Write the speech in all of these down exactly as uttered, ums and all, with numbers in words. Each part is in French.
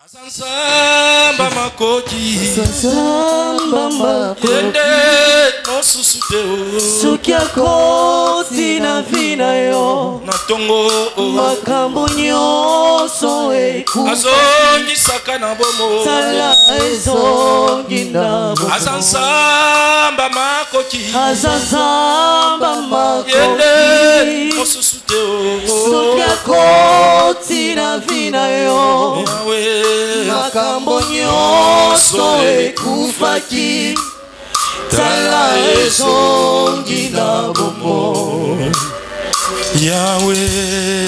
Asansamba makoki Asansamba makoki Yende no susuteo Sukia koti na vina yo Na tongo Makambo nyoso eku Azongi saka na bomo Tala ezongi na bomo Asansamba makoki Asansamba makoki Yende no susuteo Sukia koti na vina yo Yahweh Makambo nyoso ekufaki Tala ezongi na bomo Yahweh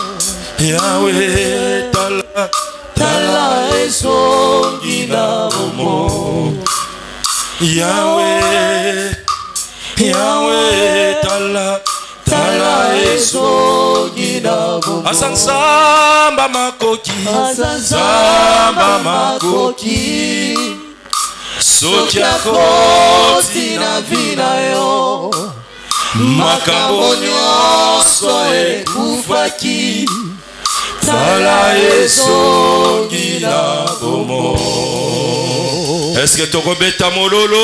Yahweh Tala Tala ezongi na bomo Yahweh Yahweh Tala Tala ezongi na bomo Asansamba makoki Asansamba makoki Sokia koti na vina yo Makambo nyoso ekufaki Tala ezongi na bomo. Est-ce que tu rebeta mololo?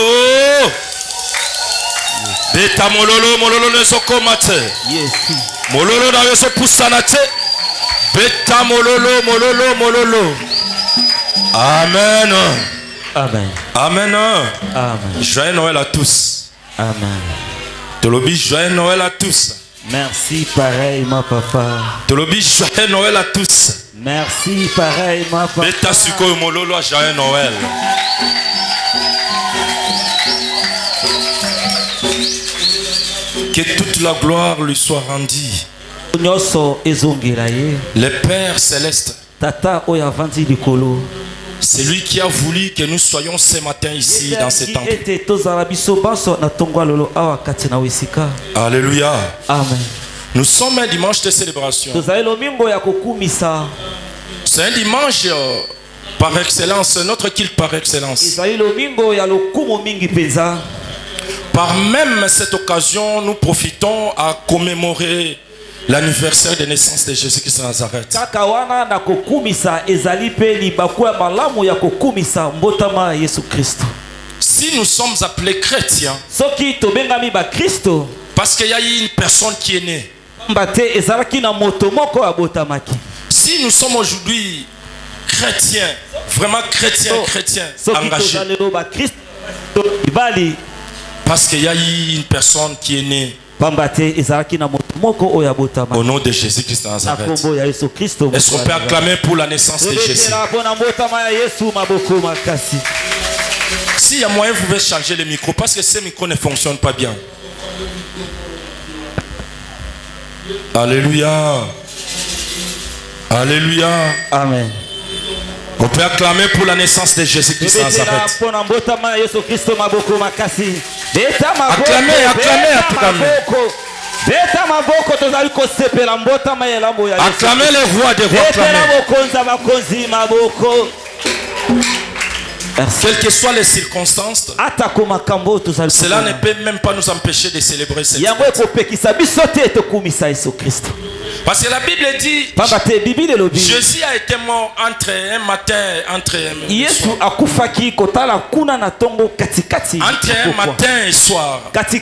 Beta mololo, mololo ne so komate. Yes. Mololo na yo so pusanate. Beta mololo, mololo, mololo. Amen. Amen. Amen. Amen. Joyeux Noël à tous. Amen. Tolobi joyeux Noël à tous. Merci pareillement papa. Tolobi joyeux Noël à tous. Merci pareillement papa. Beta suko mololo joyeux Noël. Que toute la gloire lui soit rendue. Le Père céleste, c'est lui qui a voulu que nous soyons ce matin ici dans ce temple. Alléluia. Amen. Nous sommes un dimanche de célébration. C'est un dimanche euh, par excellence, notre culte par excellence. Par même cette occasion, nous profitons à commémorer l'anniversaire de naissance de Jésus-Christ de Nazareth. Si nous sommes appelés chrétiens, parce qu'il y a eu une personne qui est née. Si nous sommes aujourd'hui chrétiens, vraiment chrétiens, chrétiens, engagés, parce qu'il y a eu une personne qui est née au nom de Jésus-Christ de Nazareth. Est-ce qu'on peut acclamer pour la naissance de Jésus? S'il y a moyen, vous pouvez changer le micro parce que ce micro ne fonctionne pas bien. Alléluia. Alléluia. Amen. On peut acclamer pour la naissance de Jésus-Christ de Nazareth. Acclamez, acclamez, acclamez. Acclamez les rois des rois, acclamez. Quelles que soient les circonstances, cela ne peut même pas nous empêcher de célébrer cette fête. Parce que la Bible dit Jésus a été mort entre un matin entre un matin et soir.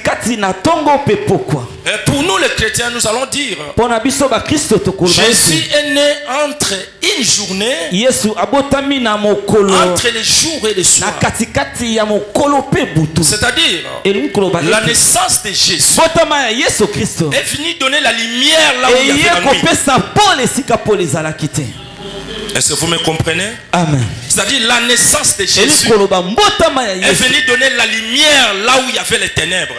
Et pour nous les chrétiens, nous allons dire Jésus est né entre une journée, entre les jours et les soirs. C'est-à-dire la naissance de Jésus est venue donner la lumière là où il y avait la nuit. Est-ce que vous me comprenez? Amen. C'est-à-dire la naissance de Jésus est venue donner la lumière là où il y avait les ténèbres.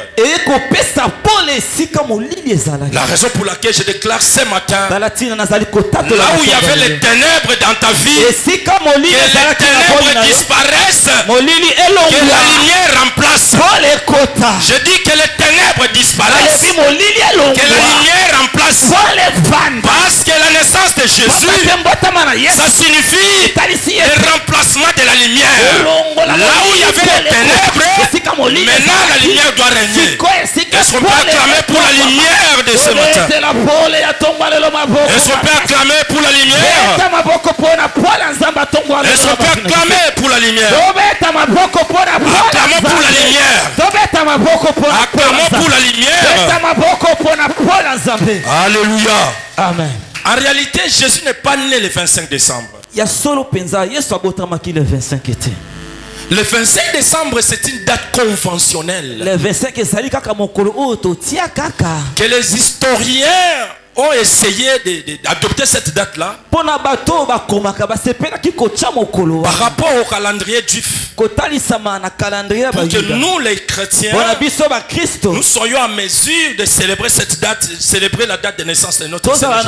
La raison pour laquelle je déclare ce matin, là où il y avait les ténèbres dans ta vie, que les ténèbres disparaissent, que la lumière remplace. Je dis que les ténèbres disparaissent, que la lumière remplace. Parce que la naissance de Jésus, ça signifie le remplacement de la lumière. Là où il y avait les ténèbres, maintenant la lumière doit régner. Est-ce qu'on peut acclamer pour la lumière de ce matin? Est-ce qu'on peut acclamer pour la lumière? Est-ce qu'on peut acclamer pour la lumière? Acclamons pour la lumière. Acclamons pour la lumière. Alléluia. Amen. En réalité, Jésus n'est pas né le vingt-cinq décembre. Le vingt-cinq décembre, c'est une date conventionnelle que les historiens ont essayé d'adopter cette date-là par rapport au calendrier juif, pour que nous, les chrétiens, nous soyons en mesure de célébrer cette date, célébrer la date de naissance de notre Seigneur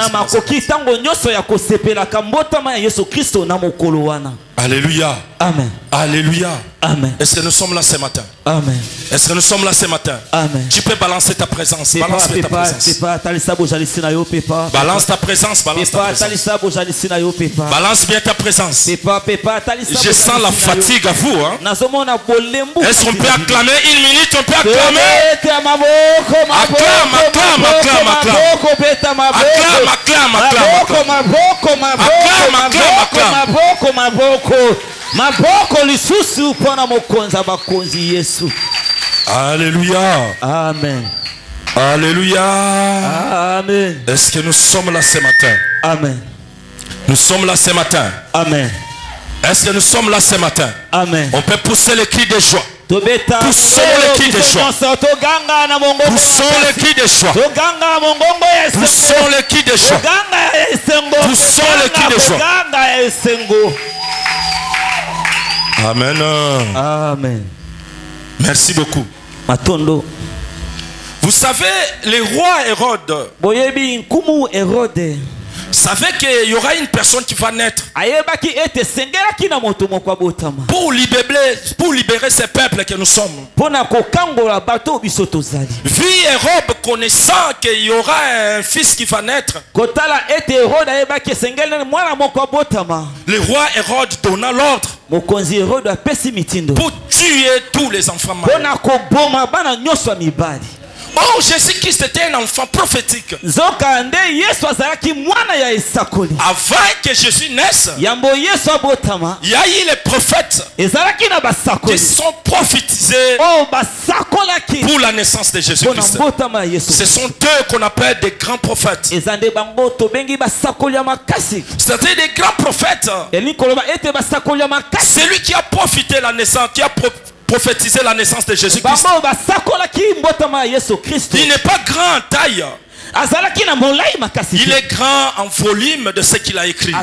Jésus-Christ. Alléluia. Amen. Alléluia. Amen. Est-ce que nous sommes là ce matin? Amen. Est-ce que nous sommes là ce matin? Amen. Tu peux balancer ta présence. Balance ta présence. Balance ta présence. Balance ta présence. Balance bien ta présence. Je sens la fatigue à vous. Hein? Est-ce qu'on peut acclamer une minute? On peut acclamer. Acclame, acclame, acclame, acclame. Acclame, acclame, acclame. Acclame, acclame, acclame. Alléluia. Amen. Alléluia. Amen. Est-ce que nous sommes là ce matin? Amen. Nous sommes là ce matin. Amen. Est-ce que nous sommes là ce matin? Amen. On peut pousser le cri de joie. Poussons le cri de joie. Poussons le cri de joie. Poussons le cri de joie. Poussons le cri de joie. Amen. Amen. Merci beaucoup. Matondo. Vous savez, le roi Hérode savait qu'il y aura une personne qui va naître pour libérer, pour libérer ces peuples que nous sommes. Vu Hérode connaissant qu'il y aura un fils qui va naître, le roi Hérode donna l'ordre pour tuer tous les enfants mariés. Oh, Jésus-Christ était un enfant prophétique. Avant que Jésus naisse, il y a eu les prophètes qui sont prophétisés pour la naissance de Jésus-Christ. Ce sont eux qu'on appelle des grands prophètes. C'est-à-dire des grands prophètes. C'est lui qui a profité la naissance, qui a profité prophétiser la naissance de Jésus-Christ. Il n'est pas grand en taille. Il est grand en volume de ce qu'il a écrit.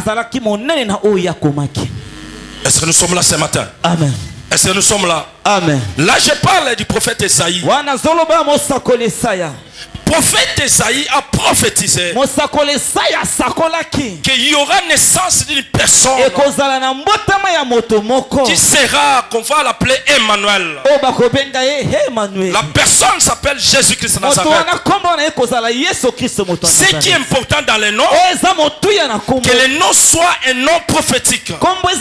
Est-ce que nous sommes là ce matin? Amen. Est-ce que nous sommes là? Amen. Là je parle du prophète Esaïe. Le prophète Esaïe a prophétisé qu'il y aura naissance d'une personne qui sera, qu'on va l'appeler Emmanuel. La personne s'appelle Jésus-Christ de Nazareth. Ce qui est important dans les noms, que les noms soient un nom prophétique.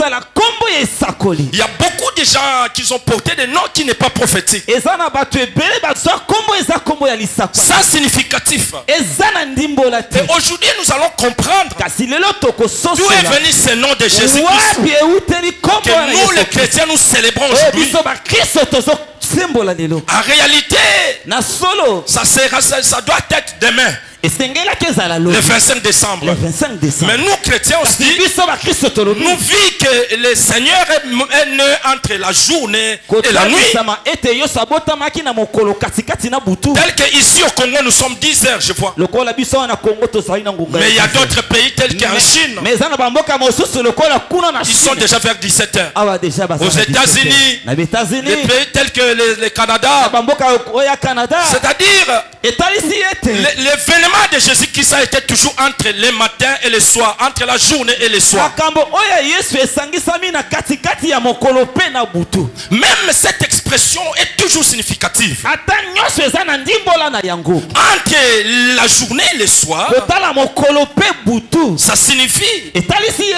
Il y a beaucoup de gens qui ont porté des noms qui n'est pas prophétique. Ça significatif. Et aujourd'hui nous allons comprendre d'où est venu ce nom de Jésus-Christ que nous les chrétiens nous célébrons aujourd'hui. En réalité, ça, sera, ça, ça doit être demain. Le vingt-cinq décembre. Mais nous chrétiens aussi, nous vivons que le Seigneur est né entre la journée et la nuit. Tel que ici au Congo nous sommes dix heures, je vois. Mais il y a d'autres pays tels qu'en Chine, ils sont déjà vers dix-sept heures. Aux États-Unis, les pays tels que le, le Canada, c'est-à-dire l'événement de Jésus-Christ a été toujours entre les matins et les soirs, entre la journée et les soirs. Même cette expression est toujours significative. Entre la journée et les soirs, ça signifie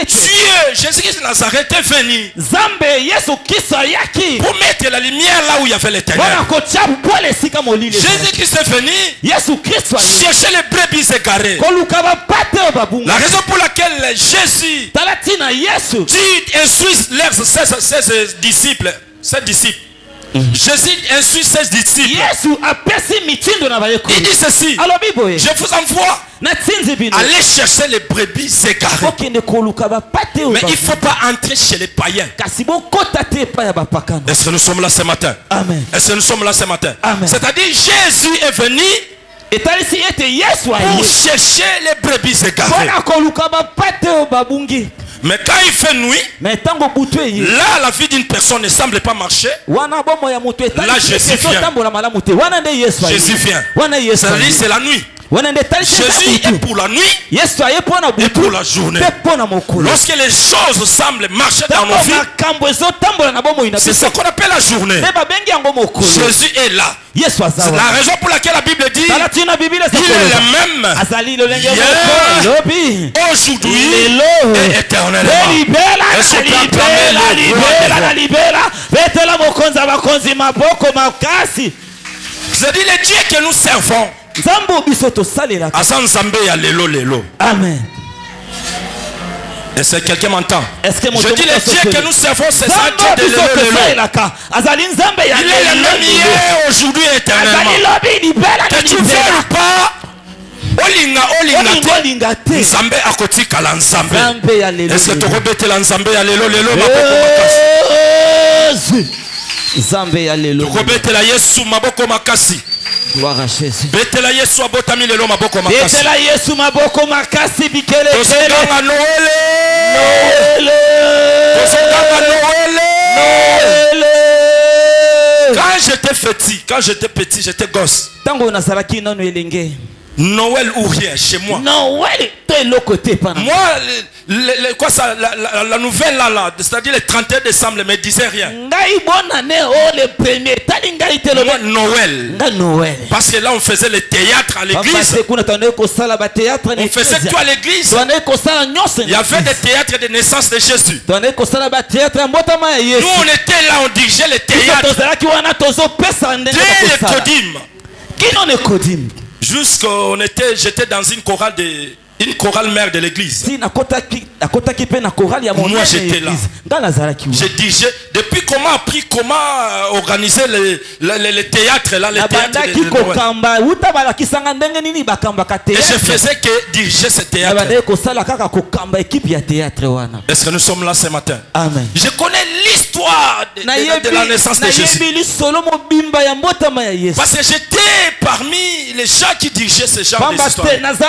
Dieu, Jésus-Christ de Nazareth est venu pour mettre la lumière là où il il y avait les ténèbres. Jésus-Christ est venu chercher les brebis égarées. La raison pour laquelle Jésus dit instruit ses disciples, ses disciples. Mm-hmm. Jésus instruit ses disciples. Il dit ceci: je vous envoie aller chercher les brebis égarées. Mais il ne faut pas entrer chez les païens. Est-ce que nous sommes là ce matin? Est-ce que nous sommes là ce matin? C'est-à-dire Jésus est venu pour chercher les brebis égarées. Mais quand il fait nuit, là la vie d'une personne ne semble pas marcher. Là Jésus vient. Jésus vient. C'est-à-dire c'est la nuit. Jésus est pour la nuit et pour la journée. Lorsque les choses semblent marcher dans nos vies, c'est ce qu'on appelle la journée. Jésus est là. C'est la raison pour laquelle la Bible dit il est le même hier, aujourd'hui et éternellement. Est-ce qu'on peut acclamer le c'est-à-dire les dieux que nous servons. Amen. Est-ce que quelqu'un m'entend? Je dis les dieux que nous servons, c'est ça Dieu de l'élo, il est le même hier, aujourd'hui et éternellement. Que tu veux ou pas, olinga olinga te nzambe akotika la nzambe. Est-ce que tu rebêtes la nzambe ya lelo lelo maboko makasi? Nzambe ya lelo. Tu rebêtes la Yesu maboko makasi. Gloire à Jésus. Betela Yesu abotami lelo maboko makasi. Betela Yesu maboko makasi bikele. Tosonganga Noël. Noël. Tosonganga Noël. Noël. Quand j'étais petit, quand j'étais petit, j'étais gosse. Tango nazalaki nanu elenge. Noël ou rien chez moi. Noël de l'autre côté pas. Moi, le, le, le, quoi ça, la, la, la nouvelle là, là c'est-à-dire le trente et un décembre, ne me disait rien. Moi, Noël. Noël. Parce que là, on faisait le théâtre à l'église. On faisait tout à l'église. Il y avait des théâtres de naissance de Jésus. Nous, on était là, on dirigeait le théâtre. Dès le Kodim. Jusqu'on était, j'étais dans une chorale de, une chorale mère de l'église. Moi j'étais là. J'ai dit, depuis comment appris comment organiser le, le, le, le théâtre là, le théâtre de, de et je faisais que diriger ce théâtre. Est-ce que nous sommes là ce matin? Amen. Je connais l'histoire de, de, de, de la naissance de Jésus. Parce que j'étais parmi les gens qui dirigeaient ce genre d'histoire.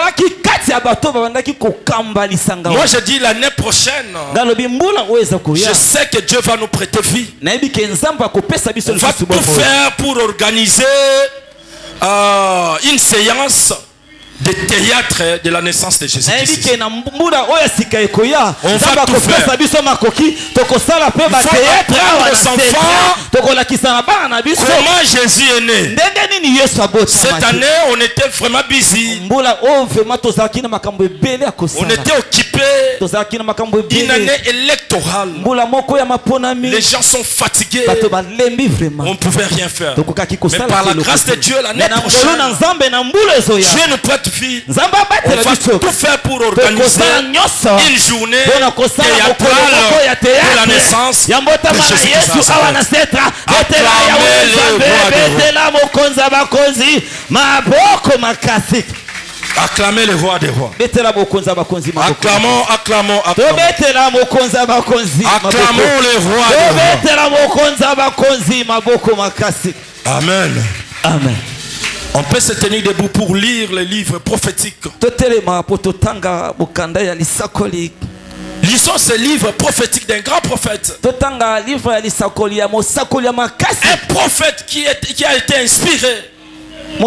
Moi je dis l'année prochaine, je sais que Dieu va nous prêter vie. On va tout faire pour organiser euh, une séance de théâtre de la naissance de Jésus-Christ. On va tout faire. Il faut apprendre aux enfants comment Jésus est né. Cette année, on était vraiment busy. On était occupé. Une année électorale. Les gens sont fatigués. On ne pouvait rien faire. Mais par la grâce de Dieu, l'année prochaine, Dieu nous prête vie. On va tout faire pour organiser une journée théâtrale pour la naissance de Jésus-Christ. Acclamez le roi des rois. Acclamons, acclamons, acclamons. Acclamons le roi des rois. Amen. Amen. On peut se tenir debout pour lire les livres prophétiques. Lisons ce livre prophétique d'un grand prophète. Un prophète qui, est, qui a été inspiré. Un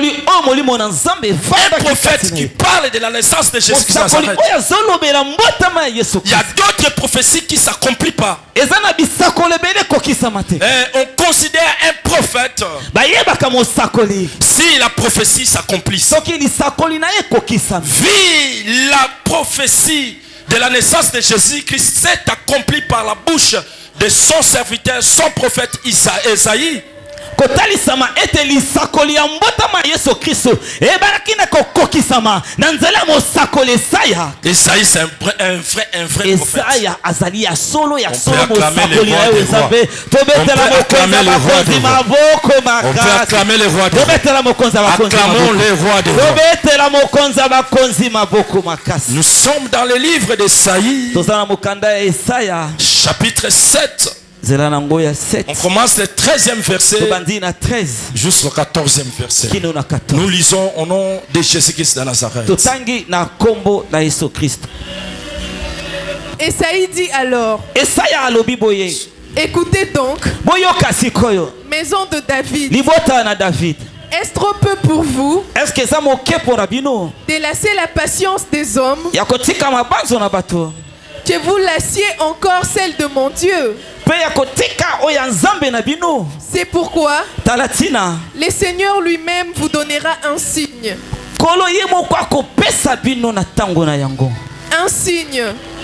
prophète qui parle de la naissance de Jésus-Christ. Il y a d'autres prophéties qui ne s'accomplissent pas. Et on considère un prophète si la prophétie s'accomplit. Vu la prophétie de la naissance de Jésus-Christ s'est accomplie par la bouche de son serviteur, son prophète Isaïe. kotalisama ete lisakoli ya mbotama Yesu Kristo ebanaki na kokokisama na nzela mosakoli Esaya. Esaïe c'est un vrai un vrai un vrai prophète. Esaya azali ya solo ya On solo peut acclamer les mosakoli rois ya des Ezabe. rois. Tobetela On peut acclamer mokonza les rois bakonzi des rois. maboko On peut makasi. acclamer les rois des rois. Tobetela mokonza bakonzi Acclamons maboko. les rois des rois. Tobetela mokonza bakonzi maboko makasi. Nous sommes dans le livre d'Esaïe, Tozana mokanda ya Esaya chapitre sept. zela nango ya sept. On commence le treizième verset Tobandi na treize jusqu'au quatorzième verset. kino na quatorze. Nous lisons au nom de Jésus-Christ de Nazareth. Totangi na kombo na Yesu Kristo. Esaïe dit alors, Esaya alobi boye. écoutez donc, Boyoka sikoyo. maison de David, Libota na David. est-ce trop peu pour vous Est-ce que ça moke pour rabino? délasser la patience des hommes, Ya kotika mabanzo na bato. que vous lassiez encore celle de mon Dieu? Pe ya kotika oya nzambe na bino. C'est pourquoi Talatina. le Seigneur lui-même vous donnera un signe. Kolo ye moko akopesa bino na tango na yango. Un signe.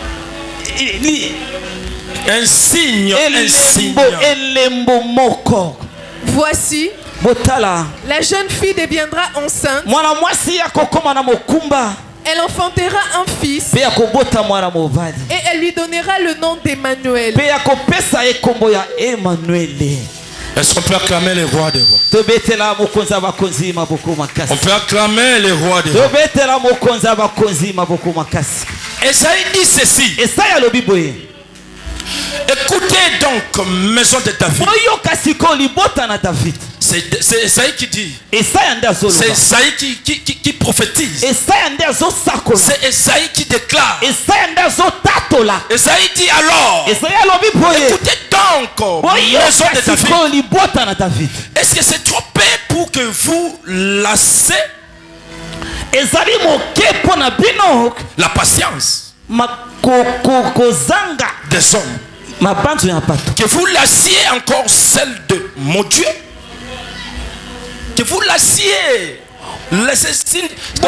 Li- Un signe, un signe. Elembo elembo moko. Voici, Botala. la jeune fille deviendra enceinte, Mwana mwasi ya kokoma na mokumba. elle enfantera un fils Pe ya kobota mwana mobali. et elle lui donnera le nom d'Emmanuel. Pe ya kopesa ye kombo ya Emmanuel. Est-ce qu'on peut acclamer les rois des rois? Tobetela mokonza bakonzi maboko On makasi. peut acclamer les rois des rois. Tobetela mokonza bakonzi maboko makasi. Esaïe dit ceci. Esaya lobi boye. Écoutez donc, maison de David. Boyoka siko libota na David. C'est c'est Esaïe qui dit. Esaya nde C'est azoloba. Esaïe qui, qui, qui, qui prophétise. Esaya nde azosakola. C'est Esaïe qui déclare. Esaya nde azotatola. Esaïe dit alors. Esaya lobi boye. Écoutez donc, maison Boyoka de David. siko libota na David. Est-ce que c'est trop peu pour que vous lassez Ezali moke pona bino. la patience Makokozanga. des hommes? Mabanzo ya bato. Que vous lassiez encore celle de mon Dieu? Que vous lassiez. Laissez,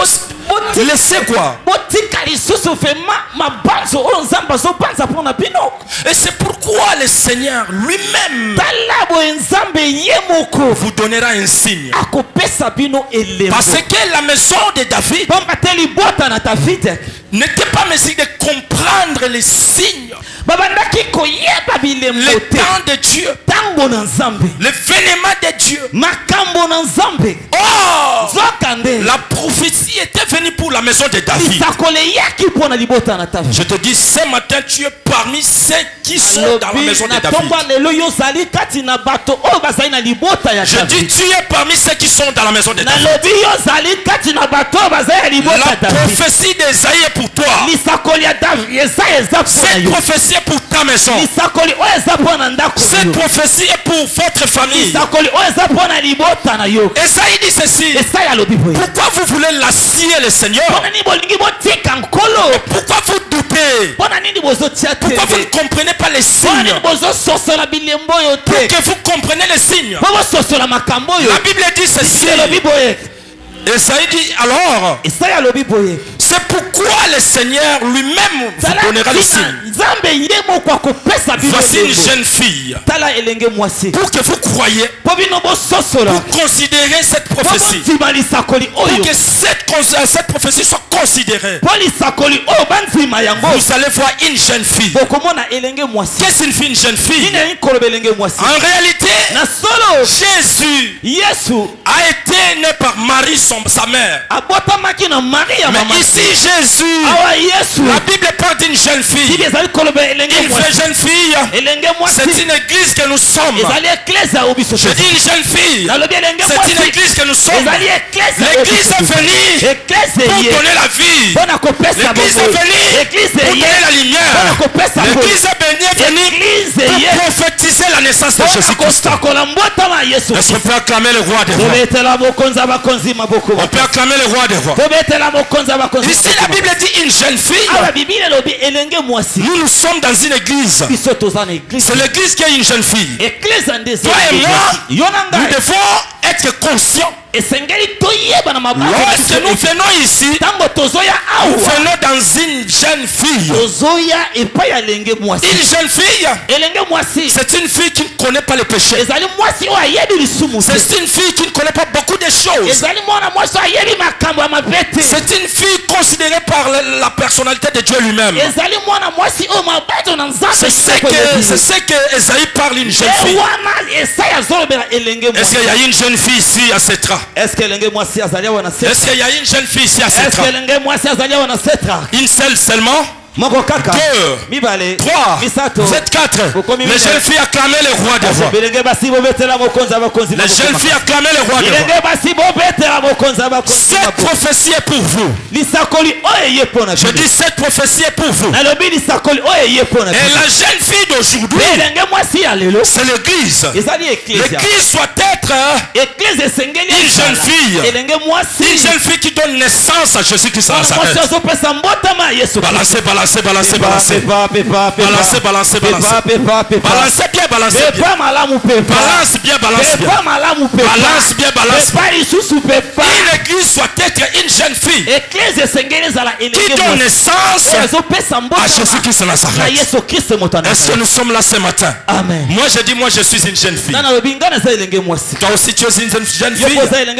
laissez quoi? Botika lisusu fema mabanzo oyo nzambe azobanza pona bino. Et c'est pourquoi le Seigneur lui-même Tala boye nzambe ye moko vous donnera un signe. akopesa bino elembo. Parce que la maison de David Pamba te libota na David n'était pas mesure de comprendre les signes, babandaki koyeba bilembo le te. temps de Dieu, Tango na nzambe. l'événement de Dieu. Makambo na nzambe. Oh! Zokande. La prophétie était venue pour la maison de David. Lisakole yaki pona libota na David. Je te dis ce matin, tu es parmi ceux qui sont dans la maison de na David. tomba lelo yo zali kati na bato oyo bazali na libota ya Je dis David. tu es parmi ceux qui sont dans la maison de Na David. lobi yo zali kati na bato oyo bazali na libota ya La David. prophétie d'Esaïe est pour toi. Lisakoli ya David eza eza pona Cette yo. prophétie est pour ta maison. Lisakoli oyo eza pona ndako Cette yo. prophétie est pour votre famille. Lisakoli oyo eza pona libota na yo. Esaïe dit ceci. Esaya lobi boye. Pourquoi vous voulez lassier le Seigneur? Pona nini bolingi botika nkolo. Pourquoi vous doutez? Pona nini bozotia Pourquoi vous ne tebe. comprenez pas les Pona signes? nini bozososola bilembo yo Pour te. que vous compreniez les signes. Po bososola makambo yo. La Bible dit ceci. Elobi boye. Esaïe dit alors, Esaya lobi boye. c'est pourquoi le Seigneur lui-même vous donnera le signe. Nzambe ye moko akopesa bino Voici une elembo. jeune fille. Tala elenge mwasi. Pour que vous croyez, Po bino bososola. pour considérer cette Po prophétie. bondima lisakoli Pour oyo. que cette, cons- cette prophétie soit considérée. Po lisakoli oyo bandima yango. Vous allez voir une jeune fille. Bokomona elenge mwasi. Qu'est-ce qu'une fille, une jeune fille? Nini yali koloba elenge mwasi. En réalité, Na solo Jésus Yesu a été né par Marie, son, sa mère. abotamaki na Maria Mais mama. ici, Jésus, Awa Yesu. la Bible parle d'une jeune fille. Bibi ezali koloba elenge Une vraie mwasi. jeune fille. Elenge mwasi. C'est une église que nous sommes. Ezali eklese ya obiso. Je dis une jeune fille. Nalobi elenge C'est une mwasi. église que nous sommes. Ezali eklese ya L'église est obiso. venue Eklese pour ye. donner la vie. Bona kopesa L'église bongo. est venue Eklise pour ye. donner la lumière. Bona kopesa bongo. L'église est venue Eklise ye. pour prophétiser la naissance de Bona Jésus-Christ. kosakola mbotama ya Yesu. Est-ce qu'on peut acclamer le roi des rois? Tobetela mokonza bakonzi maboko. On peut acclamer le roi des rois. Tobetela mokonza bakonzi. Ici, la Bible dit une jeune fille. Awa Bible elobi elenge mwasi. Nous, nous sommes dans une église. Biso toza na église. C'est l'église qui a une jeune fille. Église ndezi. Toi et moi, Yo na nous ngai. devons être conscients Lorsque nous venons ici, nous venons dans une jeune fille. Une jeune fille, c'est une fille qui ne connaît pas les péchés. C'est une fille qui ne connaît pas beaucoup de choses. C'est une fille considérée par la personnalité de Dieu lui-même. C'est ce que, c'est ce que Esaïe parle, une jeune fille. Est-ce qu'il y a une jeune fille ici à Setra? Est-ce qu'il y a une jeune fille ici à Setra? Une seule seulement? Deux, trois, vous êtes quatre. Les jeunes filles acclamaient le roi des rois. Les jeunes filles acclamaient le roi des rois. Cette prophétie est pour vous. Je dis cette prophétie est pour vous. Et la jeune fille d'aujourd'hui, c'est l'église. L'église doit être une jeune fille. Une jeune fille qui donne naissance à Jésus-Christ. Balancez, balancez. Balancez, balancez, balancez. Balancez, balancez, balancez. Balancez bien, balancez bien. Balance bien, balance bien. Balance bien, balance bien. Une église doit être une jeune fille qui donne naissance à Jésus-Christ de Nazareth. Est-ce que nous sommes là ce matin? Amen. Moi je dis, moi je suis une jeune fille. Toi aussi tu es une jeune fille.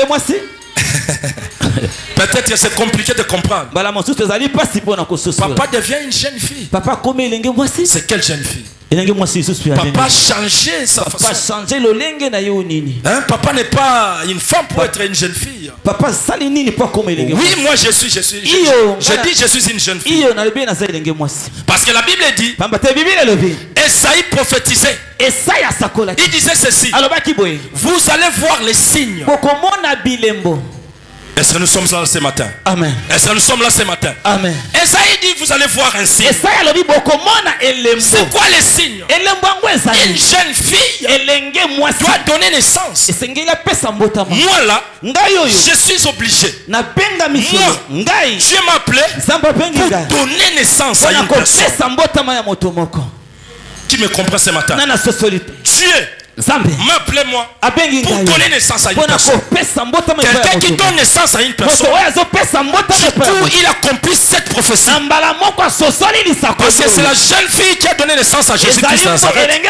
Peut-être que c'est compliqué de comprendre. Papa devient une jeune fille. C'est quelle jeune fille? Papa changeait sa façon. Hein? Papa n'est pas une femme pour être une jeune fille. Oui, moi je suis, je suis. Je, je, je dis je suis une jeune fille. Parce que la Bible dit, Esaïe prophétisait. Il disait ceci. Vous allez voir les signes. Est-ce que nous sommes là ce matin? Amen. Est-ce que nous sommes là ce matin? Amen. Esaïe dit vous allez voir un signe. C'est quoi les signes? Une jeune fille doit donner naissance. Moi là, je suis obligé. Moi, Dieu m'a appelé pour donner naissance à une personne. Qui me comprend ce matin? Dieu m'appelez moi pour donner naissance à une personne. Quelqu'un qui donne naissance à une personne, du coup il accomplit cette prophétie. Parce que c'est la jeune fille qui a donné naissance à Jésus-Christ. Toi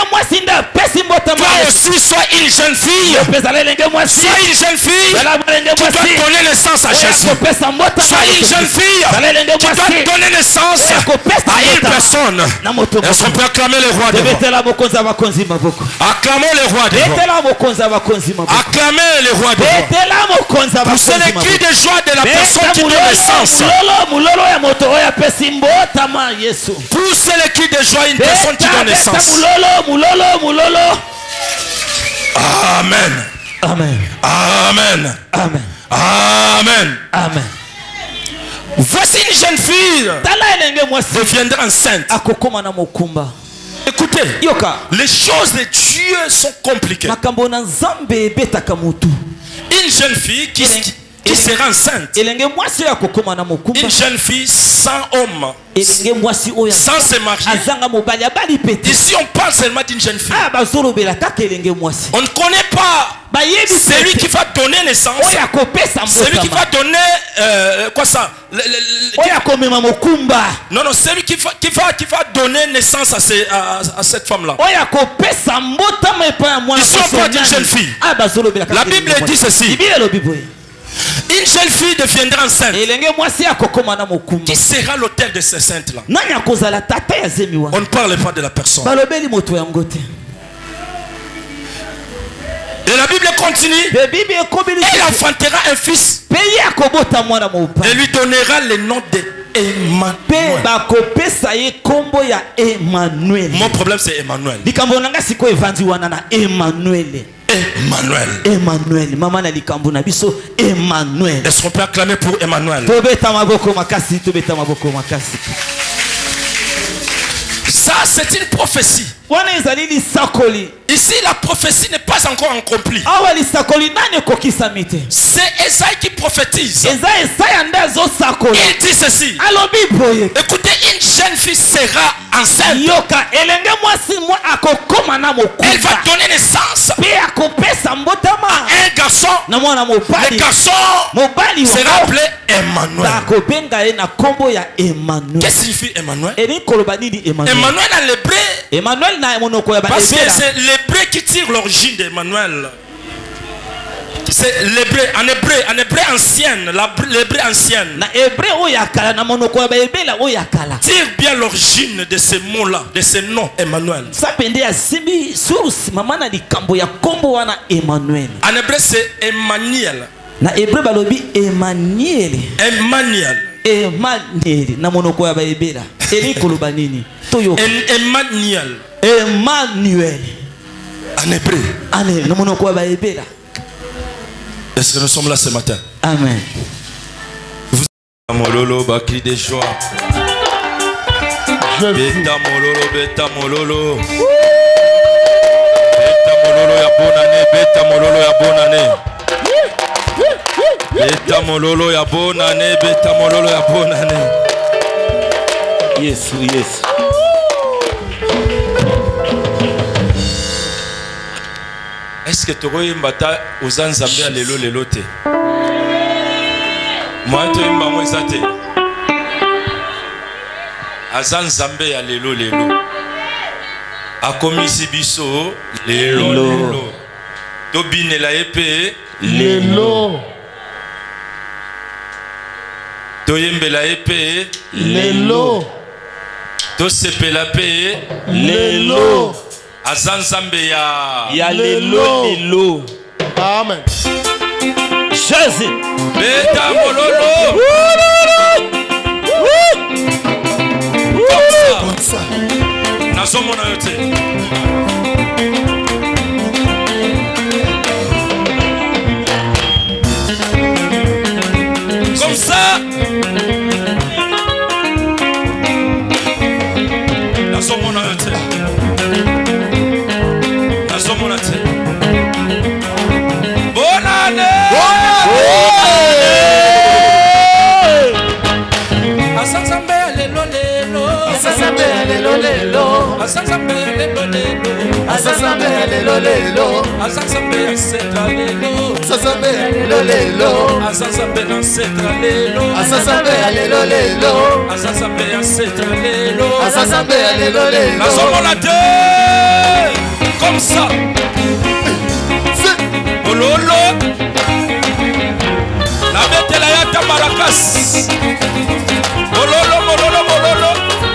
aussi sois une jeune fille. Sois une jeune fille qui doit donner naissance à Jésus. Sois une jeune fille qui doit donner naissance à une personne. Est-ce qu'on peut acclamer le roi des rois? Acclamons le roi des rois. Acclamez le roi des rois. Poussez les cris de joie de la personne qui donne naissance. Poussez les cris de joie une personne qui donne naissance. Amen. Amen. Amen. Amen. Amen. Amen. Voici une jeune fille deviendra enceinte. Écoutez, les choses de Dieu sont compliquées. Une jeune fille qui, qui, qui sera enceinte. Une jeune fille sans homme, sans se marier. Ici on parle seulement d'une jeune fille. On ne connaît pas celui qui va donner naissance, celui qui va donner euh, quoi ça le, le, le, non non celui qui va, qui va, qui va donner naissance à, ces, à, à cette femme là. Ici on parle d'une jeune fille. La Bible dit ceci. Une jeune fille deviendra enceinte. Qui sera l'autel de ces saintes là? On ne parle pas de la personne. Et la Bible continue. Elle enfantera un fils. Et lui donnera le nom de Emmanuel. Mon problème c'est Emmanuel. Emmanuel. Emmanuel. Emmanuel. Maman na likambo na biso Emmanuel. Est-ce qu'on peut acclamer pour Emmanuel? Ça c'est une prophétie. Ici la prophétie n'est pas encore accomplie. C'est Esaïe qui prophétise. Il dit ceci. Écoutez, une jeune fille sera enceinte. Elle va donner naissance à un garçon, le garçon sera appelé Emmanuel. Qu'est-ce que signifie Emmanuel? Emmanuel à l'hébreu, parce que c'est l'hébreu qui tire l'origine d'Emmanuel. C'est l'hébreu, en hébreu, en hébreu ancienne, l'hébreu ancienne. Tire bien l'origine de ce mot-là, de ce nom, Emmanuel. En hébreu, c'est Emmanuel. Na hébreu balobi Emmanuel. Emmanuel. Emmanuel. Na monoko ya baebela. Eri koloba nini? Toyo. Emmanuel. Emmanuel. En hébreu. Ane na monoko ya baebela. Est-ce que nous sommes là ce matin? Amen. Vous mololo baki de joie. Beta mololo, beta mololo. Beta mololo ya bonne année, beta mololo ya bonne année. Beta mololo ya bonne année, beta mololo ya bonne année. Yes, yes. Est-ce que tu as mbata uzan Zambia lelo lelo te? Moi tu imba moi zate. Azan Zambia lelo lelo. Akomisi biso lelo lelo. To binela epe lelo. To yembela epe lelo. To sepela pe lelo. Azan Zambia ya lelo lelo. Amen. Jésus. Beta mololo. Comme ça. Nazomona yote. Comme ça. Nazomona yote. Nazomona yote. Bonne année. Asanzambe lelo lelo. Asanzambe lelo lelo. Asanzambe lelo lelo. Asanzambe lelo lelo. Asanzambe ancestra lelo. Asanzambe lelo lelo. Asanzambe ancestra lelo. Asanzambe lelo lelo. Asanzambe ancestra lelo. Asanzambe lelo lelo. Nazomona te comme ça. Mololo. La bête la yata maracas. Mololo, mololo, mololo.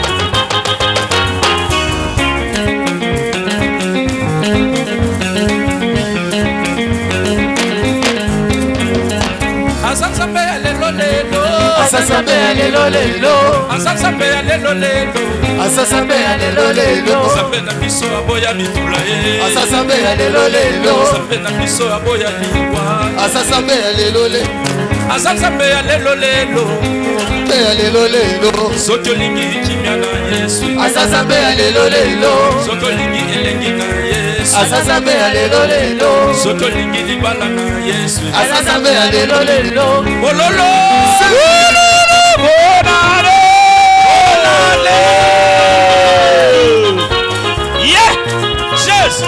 Asanzambe lelo lelo. Asanzambe lelo lelo. Asanzambe lelo lelo. Asanzambe lelo lelo. Asanzambe na biso aboya bitula ye. Asanzambe lelo lelo. Asanzambe na biso aboya liwa. Asanzambe lelo lelo. Asanzambe lelo lelo. Lelo lelo. Soto lingi kimya na Yesu. Asanzambe lelo lelo. Soto lingi elengi na Yesu. Asanzambe lelo lelo. Soto lingi libala na Yesu. Asanzambe lelo lelo. Mololo. Bonane. Bonane. Yeah. Jésus.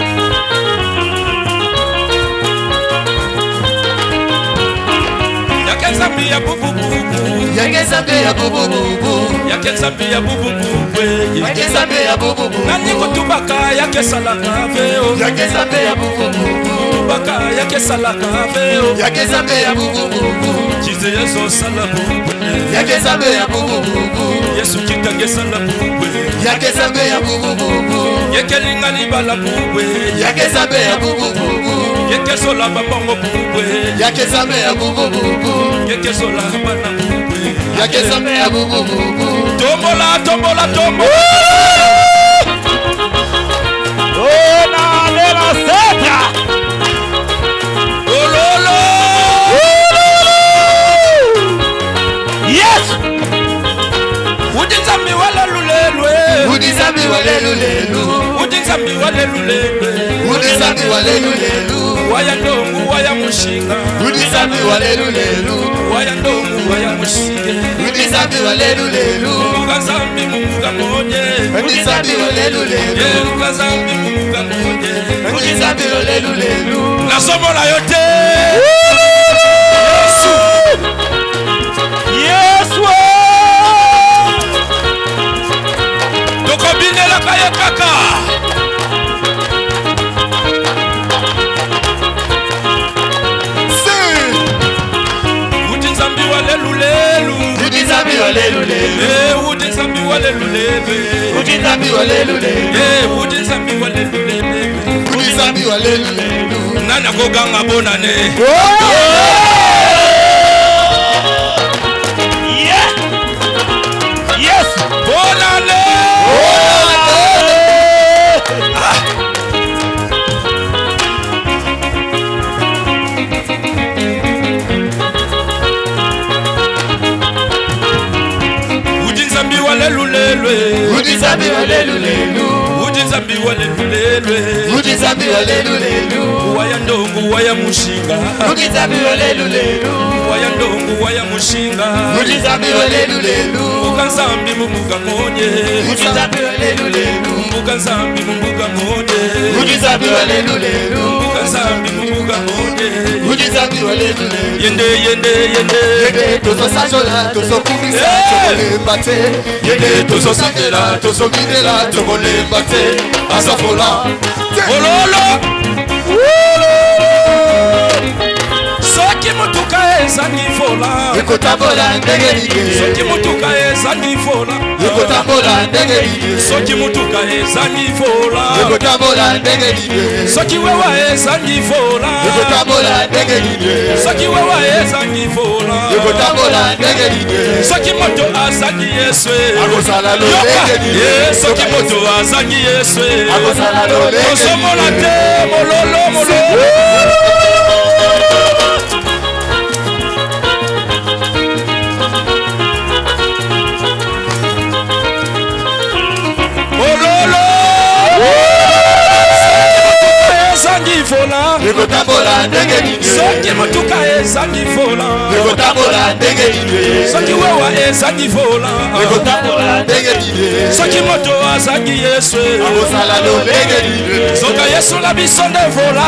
Yakezambi ya bubu bubu. Yakezambi ya bubu bubu. Yakezambi ya bubu bubu. Yakezambi ya bubu bubu. Nani kutubaka yakesalaka veo. Yakezambi ya bubu bubu. Baka yakesalaka veo. Yakezambi ya bubu bubu. Jize yeso sala bubu. Yakezambi ya bubu bubu. Yesu kitake sala bubu. Yakezambi ya bubu bubu. Yekelinga libala bubu. Yakezambi ya bubu bubu. Yekesola babongo bubu. Yakezambi ya bubu bubu. Yekesola bana bubu. Yakezambi ya bubu bubu. Tombola, tombola, tombola. Oh na lena setra. Oh lolo. Yes. Udizambi wala lulelwe. Udizambi wala lulelu. Udizambi wala lulelwe. Udizambi wala lulelu. Waya ndongu waya mushinga. Udizambi wala lulelu. Waya ndongu waya mushinga. Udizambi wala lulelu. Mugazambi munga moje. Udizambi wala lulelu. Ye mugazambi munga moje. Udizambi wala lulelu. nazomona yo te. Yesu tokobindelaka ye kaka. Uti nzambi wa lelu lelu. Uti nzambi wa lelu lelu. Eh, uti nzambi wa lelu lelu. Uti nzambi wa lelu lelu. Eh, uti nzambi wa lelu lelu. Uti nzambi wa lelu lelu. Nana koganga bonane. Yeah. Yes. Bonane. Uti nzambi wa lelu lelu. Uti nzambi wa lelu lelu. Uti nzambi wa lelu lelu. Uti nzambi wa lelu lelu. Waya ndongo waya mushinga. Uti nzambi wa lelu lelu. Waya ndongo waya mushinga. Uti nzambi wa lelu lelu. Mbuga nzambi mumbuga monye. Uti nzambi wa lelu lelu. Mbuga nzambi mumbuga monye. Uti nzambi wa lelu lelu. Mbuga nzambi mumbuga monye. Uti nzambi wa lelu lelu. Yende yende yende. Yende tozo sajola tozo kumisa tokolemba te. Yende tozo sangela tozo minela tokolemba te. Asafola. Ololo. Soki mutuka ezangi fola. Ekotambola ndenge lige. Soki mutuka ezangi fola. Ekotambola ndenge lige. Soki mutuka ezangi fola. Ekotambola ndenge lige. Soki wewa ezangi fola. Ekotambola ndenge lige. Soki wewa ezangi fola. Ekotambola ndenge lige. Soki moto azangi yeswe. Akosala lolenge lige. Soki moto azangi yeswe. Akosala lolenge lige. Osomona te mololo mololo. Ekotambola ndenge lige. Soki motuka ezangi fola. Ekotambola ndenge lige. Soki wewa ezangi fola. Ekotambola ndenge lige. Soki moto azangi yeswe. Akosala lolenge lige. Soka yesu la biso nde vola.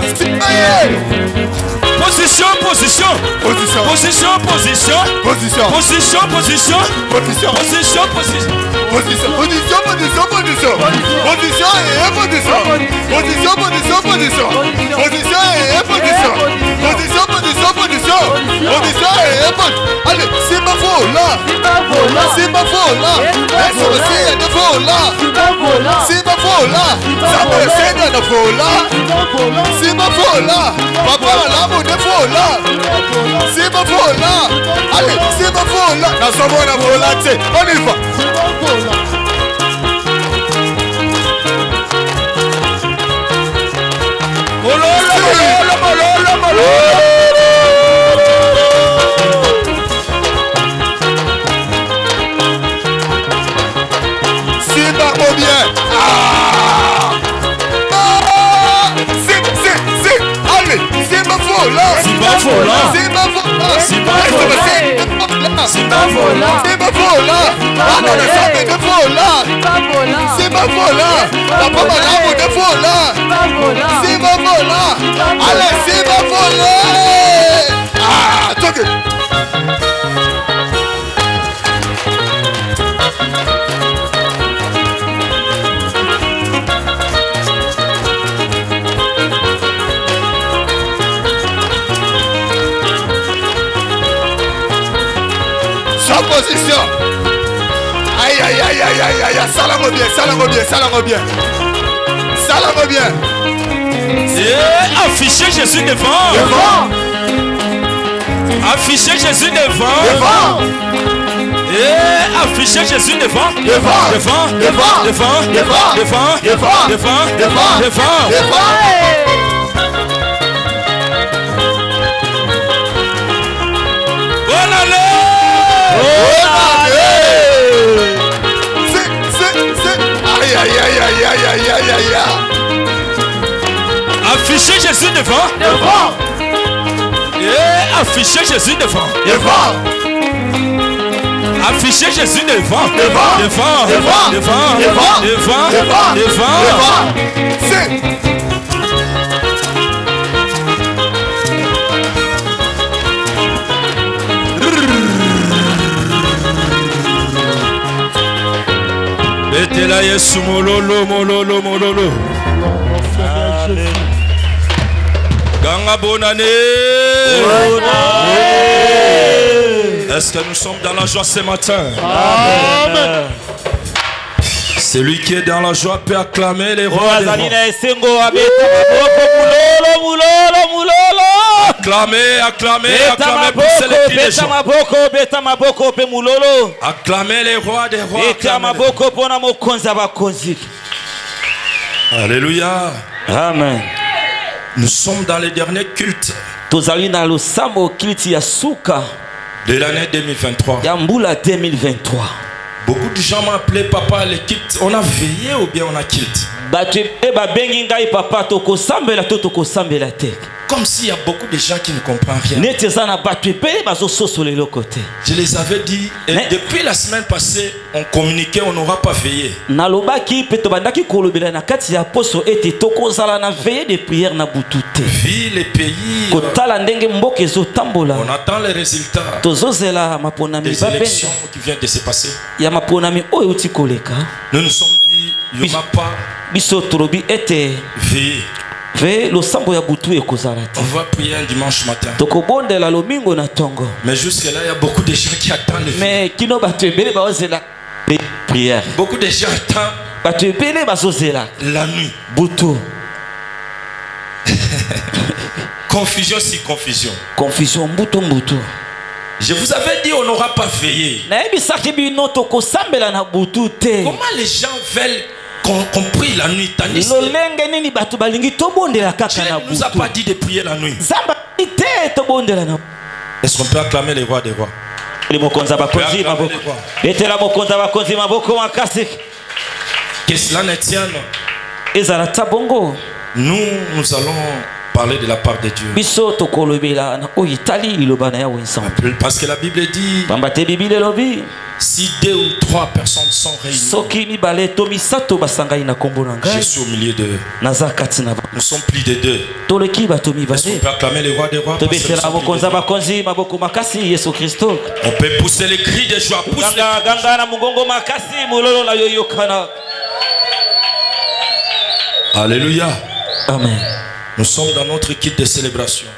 Position, position. Position. Position, position. Position. Position, position. Position. Position, position. Position, position, position, position. Position et position. Position, position, position. Position et position. Position, position, position. Position et position. Allez, c'est ma faute là. C'est ma faute là. C'est ma faute là. C'est ma faute là. Ça me sert de faute là. C'est ma faute là. Papa là, mon faute là. C'est ma faute là. Allez, c'est ma faute là. Dans son bon amour là, tu sais, on y va. Mololo, mololo, mololo, mololo. C'est pas trop bien. Ah! Ah! C'est, c'est, c'est. Allez, c'est ma faute là. C'est ma faute là. C'est ma faute là. C'est ma faute là. C'est ma faute là. C'est ma faute là. Ah non, le sang est de faute là. C'est ma faute là. La pomme à l'arbre de faute là. C'est ma faute là. Allez, c'est ma faute là. Ah, attendez. Sans position. Aïe aïe aïe aïe aïe aïe aïe. Ça la bien, ça la bien, ça la bien. Ça la bien. Et afficher Jésus devant. Devant. Afficher Jésus devant. Devant. Et afficher Jésus devant. Devant. Devant. Devant. Devant. Devant. Devant. Devant. Devant. Devant. Devant. Devant. Bonne année. C'est, c'est, c'est. Aïe aïe aïe aïe aïe aïe aïe aïe. Afficher Jésus devant. Devant. Et afficher Jésus devant. Devant. Afficher Jésus devant. Devant. Devant. Devant. Devant. Devant. Devant. Devant. Devant. Devant. C'est. Bela Yesu mololo mololo mololo. Ganga bonane. Est-ce que nous sommes dans la joie ce matin? Amen. Celui qui est dans la joie peut acclamer les rois des rois. Acclamez, acclamez, acclamez pour célébrer les gens. Acclamez les rois des rois. Alléluia. Amen. Nous sommes dans les derniers cultes de l'année deux mille vingt-trois. deux mille vingt-trois. Beaucoup de gens m'ont appelé papa les cultes. On a veillé ou bien on a culte? Comme s'il y a beaucoup de gens qui ne comprennent rien. Je les avais dit, et depuis la semaine passée, on communiquait, on n'aura pas veillé. Vu les pays, on attend les résultats des élections qui viennent de se passer. Nous nous sommes dit, il n'y aura pas veillé. On va prier un dimanche matin. Mais jusque là, il y a beaucoup de gens qui attendent le veillé. Beaucoup de gens attendent la nuit. Confusion sur confusion. Confusion, mbuto mbuto. Je vous avais dit on n'aura pas veillé. Comment les gens veulent qu'on prie la nuit? Tandis que Dieu ne nous a pas dit de prier la nuit. Est-ce qu'on peut acclamer les rois des rois? Que cela ne tienne. Nous, nous allons parler de la part de Dieu. Parce que la Bible dit, si deux ou trois personnes sont réunies, je suis au milieu d'eux. Nous sommes plus de deux. Est-ce qu'on peut acclamer les rois des rois? On peut pousser les cris de joie. Alléluia. Amen. Nous sommes dans notre culte de célébration.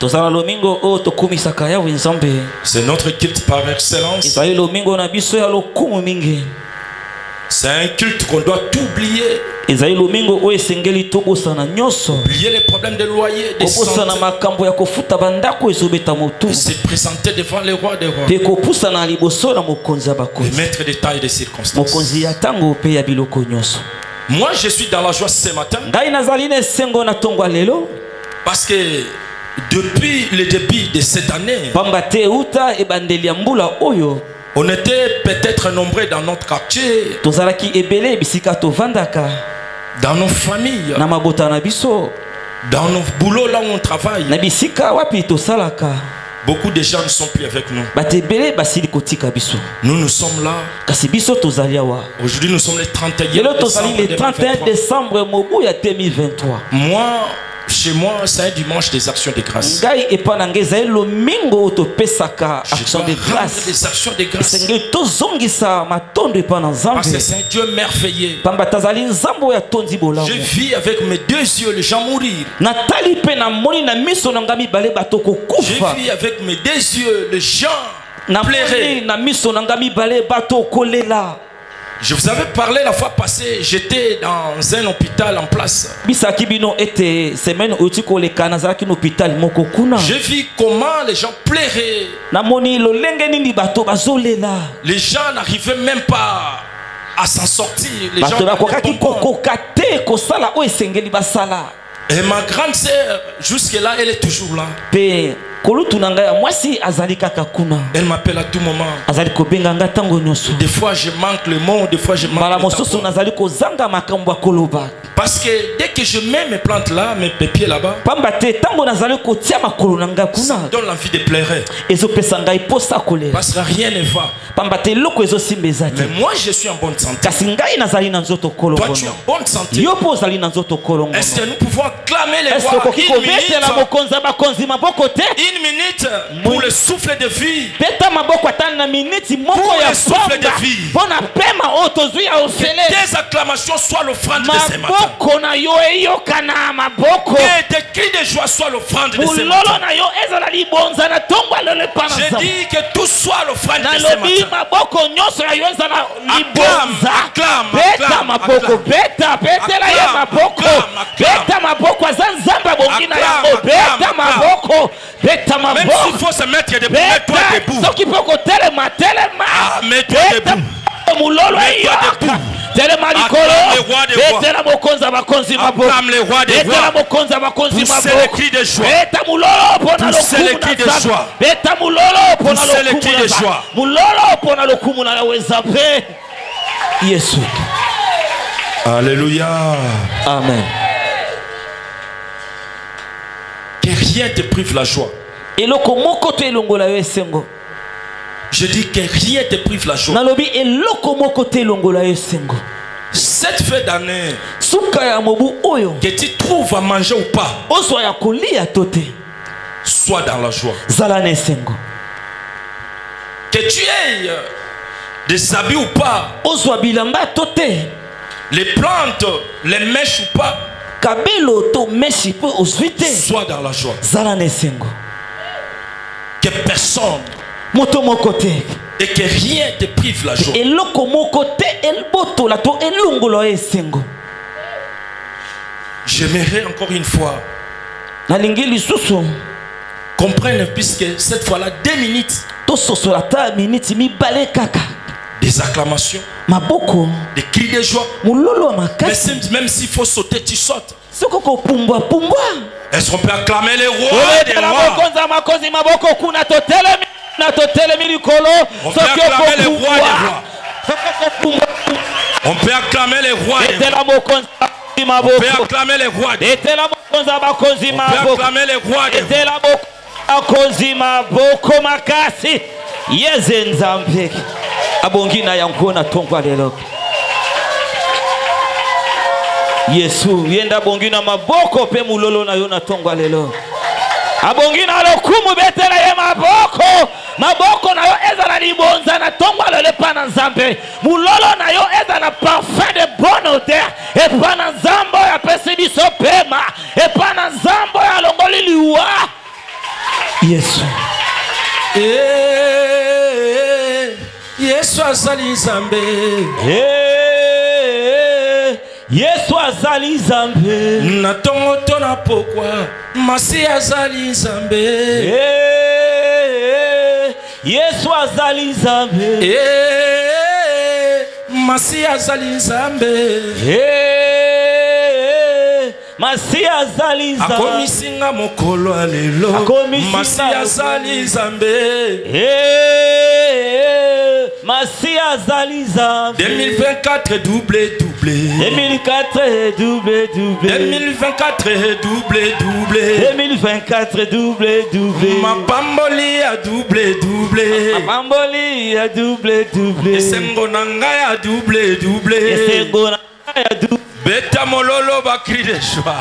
C'est notre culte par excellence. C'est un culte qu'on doit oublier. Oublier les problèmes de loyer, de santé. Et se présenter devant les rois des rois. Les maîtres des temps et des circonstances. Moi je suis dans la joie ce matin. Parce que depuis le début de cette année, on était peut-être nombreux dans notre quartier, dans nos familles, dans nos boulots là où on travaille. Beaucoup de gens ne sont plus avec nous. Nous, nous sommes là. Aujourd'hui, nous sommes le trente et un décembre deux mille vingt-trois. Moi, chez moi, c'est un dimanche des actions de grâce. Je dois rendre des actions de grâce. Parce que c'est un Dieu merveilleux. Je vis avec mes deux yeux les gens mourir. Je vis avec mes deux yeux les gens pleurer. Je vous avais parlé la fois passée, j'étais dans un hôpital en place. Je vis comment les gens pleuraient. Les gens n'arrivaient même pas à s'en sortir. Les gens et ma grande sœur, jusque-là, elle est toujours là. Elle m'appelle à tout moment. Des fois je manque le mot, des fois je manque le temps. Parce que dès que je mets mes plantes là, mes pieds là-bas, ça donne l'envie de pleurer. Parce que rien ne va. Mais moi je suis en bonne santé. Toi tu es en bonne santé. Est-ce que nous pouvons acclamer les rois? Une minute. une minute pour le souffle de vie. Beta maboko atana minute moko Pour ya le souffle de vie. Bona pema otozu ya ofele. Que tes acclamations soient l'offrande de ce matin. Maboko na yo eyokana maboko. Que tes cris de joie soient l'offrande de ce matin. Mulolo na yo ezala libonza na tongwa lele pana. Je dis que tout soit l'offrande de ce matin. Nalobi maboko nyonso ya yo ezala libonza. Acclame, Beta maboko, beta, beta la ya maboko. Beta maboko azanzamba bongina yango. Beta maboko, beta maboko. Même s'il faut se mettre debout, mets-toi debout. Soki poko telema, telema. Ah, mets-toi debout. Mulolo debout. Telema likolo. Betela mokonza bakonzi maboko. Acclame les rois des rois. Betela mokonza bakonzi maboko. Poussez les cris de joie. Beta mulolo pona Poussez les cris de joie. Beta mulolo pona Poussez les cris de joie. Mulolo pona lokumu na weza pe. Yesu. Alléluia. Amen. Que rien te prive la joie. Eloko moko to elongola yo esengo. Je dis que rien te prive la joie. Nalobi eloko moko te elongola yo esengo. Cette fin d'année, Suka ya mobu oyo. que tu trouves à manger ou pas, Oso ya kolia tote. sois dans la joie. Zala na esengo. Que tu aies des habits ou pas, Oso bilamba tote. les plantes, les mèches ou pas, Kabelo to meshi po osvite. sois dans la joie. Zala na esengo. Que personne Moto moko te. et que rien te prive la joie. Eloko moko te elboto la to elongolo esengo. J'aimerais encore une fois Nalingi lisusu. comprendre, puisque cette fois-là, deux minutes, To sosola ta minute mi bale kaka. des acclamations, Maboko. des cris de joie. Mulolo Mais makasi. si- même s'il faut sauter, tu sautes. Soko ko pumbwa pumbwa. Est-ce qu'on peut acclamer les rois des Tela rois? mokonza makonzi maboko kuna totele na totele milikolo. On peut acclamer les rois des rois. On peut acclamer les rois des rois. Tela mokonza On peut maboko. acclamer les rois des rois. Tela mokonza makonzi On peut maboko. acclamer les rois des rois. Tela makonzi maboko makasi. Yeze nzambe. Abongi na yankona tongwa lelo. Yesu yenda bongi na maboko pe mulolo na yo na tongwa lelo. Abongi na lokumu betela ye maboko. Maboko na yo ezala libonza na tongwa lelo pana nzambe. Mulolo na yo ezala parfum de bonne odeur. E pana nzambo ya pesi biso pema. E pana nzambo ya longoli liwa. Yesu. Eh, Yesu azali nzambe. Eh, Yesu azali nzambe. Na tongo to na pokwa masi azali nzambe. Eh, Yesu azali nzambe. Eh, masi azali nzambe. Eh, masi azali nzambe. Akomisinga mokolo alelo. Akomisinga masi azali nzambe. Eh, masi azali nzambe. deux mille vingt-quatre doublé doublé. deux mille quatre double double. deux mille vingt-quatre doublé doublé. deux mille vingt-quatre double double. Mapamboli a doublé doublé. Mapamboli a double double. Esengo na ngai a doublé doublé. Esengo na ngai a double. Beta mololo ba cri de joie.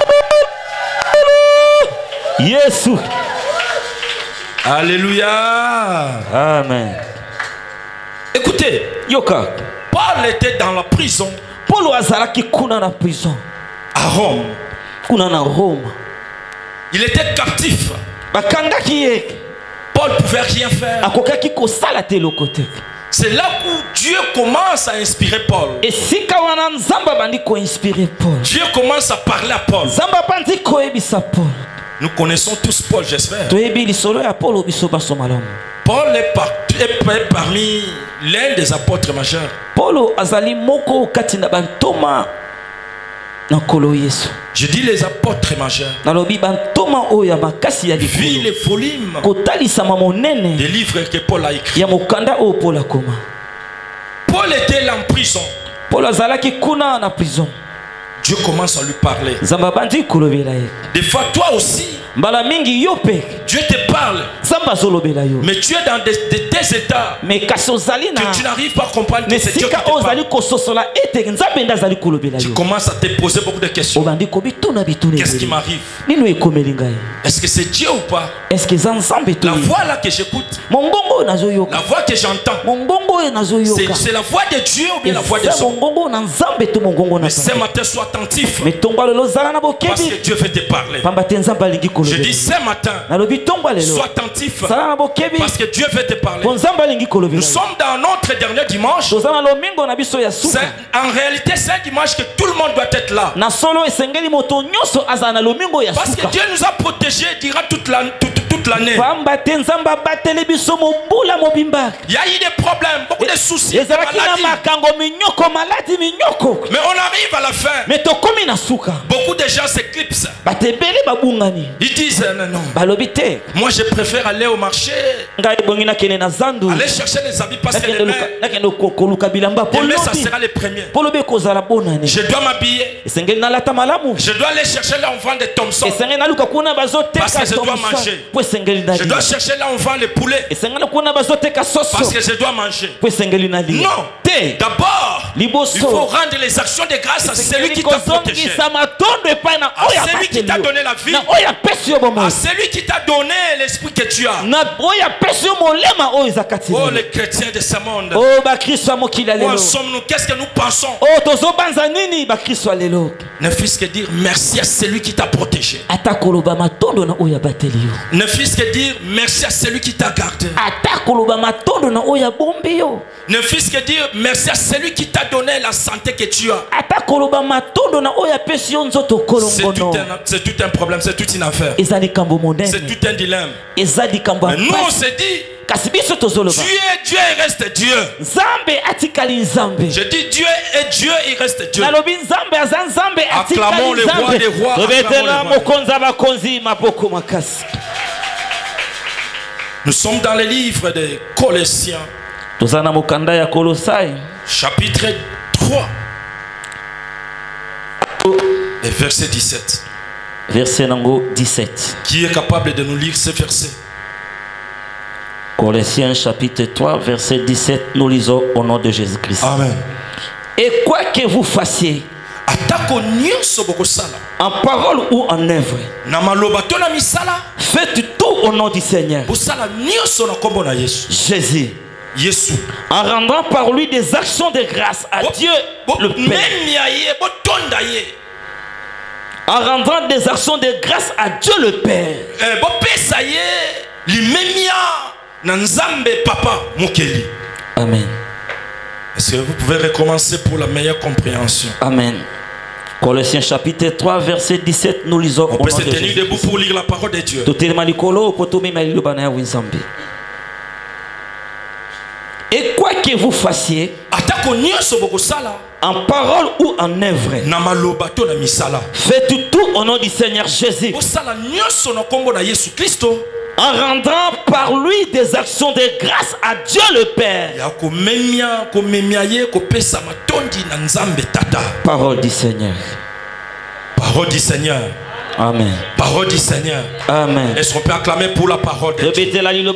Yesu. Alléluia. Amen. Écoutez, Yoka. Paul était dans la prison Paul azalaki kuna na prison. à Rome. Kuna na Rome. Il était captif. Bakangaki ye. Paul ne pouvait rien faire. Akokaki kosala te lokote. C'est là où Dieu commence à inspirer Paul. Et si kawana nzamba bandi ko inspirer Paul. Dieu commence à parler à Paul. Nzamba bandi ko ebisa Paul. Nous connaissons tous Paul, j'espère. Toyebi lisolo ya Paul obiso baso malamu. Paul est, par, est parmi l'un des apôtres majeurs. Paul azali moko kati na bantoma na kolo Yesu. Je dis les apôtres majeurs. Nalobi bantoma oyo ya makasi ya Vu likolo. les volumes Kotalisama monene des livres que Paul a écrits. ya mokanda oyo Paul akoma. Paul était là en prison. Paul azalaki kuna na prison. Dieu commence à lui parler. Nzambe abandi kolobela ye. Des fois, toi aussi, mbala mingi yo pe Dieu te parle. Nzambe azolobela yo. Mais tu es dans des, des, des états mais kasi ozali na que tu n'arrives pas à comprendre que c'est Dieu qui te ozali parle. kososola ete Nzambe nda azali kolobela yo. Tu commences à te poser beaucoup de questions. Obandi ko bituna bituna. Qu'est-ce qui m'arrive? Nino ekomeli ngai. Est-ce que c'est Dieu ou pas? Est-ce que za Nzambe to? La voix là que j'écoute, mongongo nazo yoka. la voix que j'entends, mongongo nazo yoka. c'est la voix de Dieu ou bien la voix des hommes? mongongo na Nzambe to mongongo na. Mais ce matin, sois attentif. Mais tomba lelo zala na bokebi. Parce que Dieu veut te parler. Pamba te Nzambe alingi kolobela. Je dis ce matin, sois attentif. Parce que Dieu veut te parler. Nous sommes dans notre dernier dimanche. C'est- En réalité, c'est un dimanche que tout le monde doit être là. Parce que Dieu nous a protégés durant toute la- toute- toute l'année. Il y a eu des problèmes, beaucoup de soucis, de maladies. Mais on arrive à la fin. Beaucoup de gens s'éclipsent. Ils disent non, non. Moi je préfère aller au marché, aller chercher les habits parce que demain, demain ça sera les premiers. Je dois m'habiller. Je dois aller chercher là on vend des Thompson. Parce que je dois manger. Je dois chercher là on vend les poulets. Parce que je dois manger. Non. D'abord, il faut rendre les actions de grâce à celui qui t'a protégé, à celui qui t'a donné la vie, à celui qui t'a donné l'esprit que tu as. Oh les chrétiens de ce monde, où en sommes-nous? Qu'est-ce que nous pensons? Ne fût-ce que dire merci à celui qui t'a protégé. Ne fût-ce que dire merci à celui qui t'a gardé. Ne fût-ce que dire merci à celui qui t'a donné la santé que tu as. C'est tout, un- tout un problème, c'est toute une affaire. C'est tout un dilemme. Mais nous on se dit Dieu est Dieu et reste Dieu. Je dis Dieu est Dieu et reste Dieu. Acclamons le roi des rois. Acclamons le roi. Nous sommes dans le livre des Colossiens, chapitre trois, et verset dix-sept. Verset dix-sept. Qui est capable de nous lire ces versets? Colossiens chapitre trois, verset dix-sept, nous lisons au nom de Jésus-Christ. Amen. Et quoi que vous fassiez, en parole ou en œuvre, faites tout au nom du Seigneur Jésus, en rendant par lui des actions de grâce à Dieu le Père. En rendant des actions de grâce à Dieu le Père. Amen. Est-ce que vous pouvez recommencer pour la meilleure compréhension? Amen. Colossiens chapitre trois, verset dix-sept, nous lisons. On peut se tenir debout pour lire la parole de Dieu. Et quoi que vous fassiez, en parole ou en œuvre, faites tout au nom du Seigneur Jésus, en rendant par lui des actions de grâce à Dieu le Père. Parole du Seigneur. Parole du Seigneur. Amen. Parole du Seigneur. Amen. Est-ce qu'on peut acclamer pour la parole de Dieu?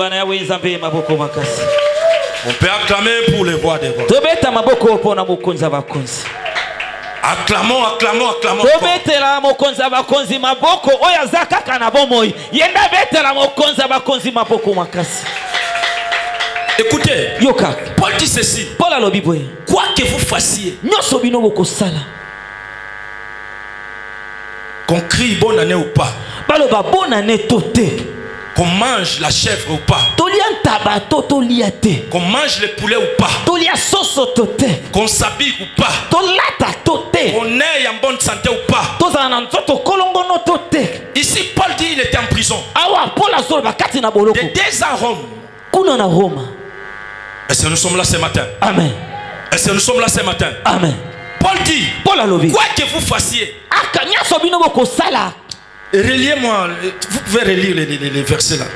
On peut acclamer pour les rois des rois. Acclamons, acclamons, acclamons. Écoutez, Paul dit ceci. Quoi que vous fassiez, qu'on crie bonne année ou pas, qu'on mange la chèvre ou pas, qu'on mange le poulet ou pas, qu'on s'habille ou pas, qu'on ait en bonne santé ou pas. Ici Paul dit il était en prison de deux ans à Rome. Est-ce que nous sommes là ce matin? Amen. Est-ce que nous sommes là ce matin? Amen. Paul dit quoi que vous fassiez, reliez-moi, vous pouvez relire les, les, les versets là.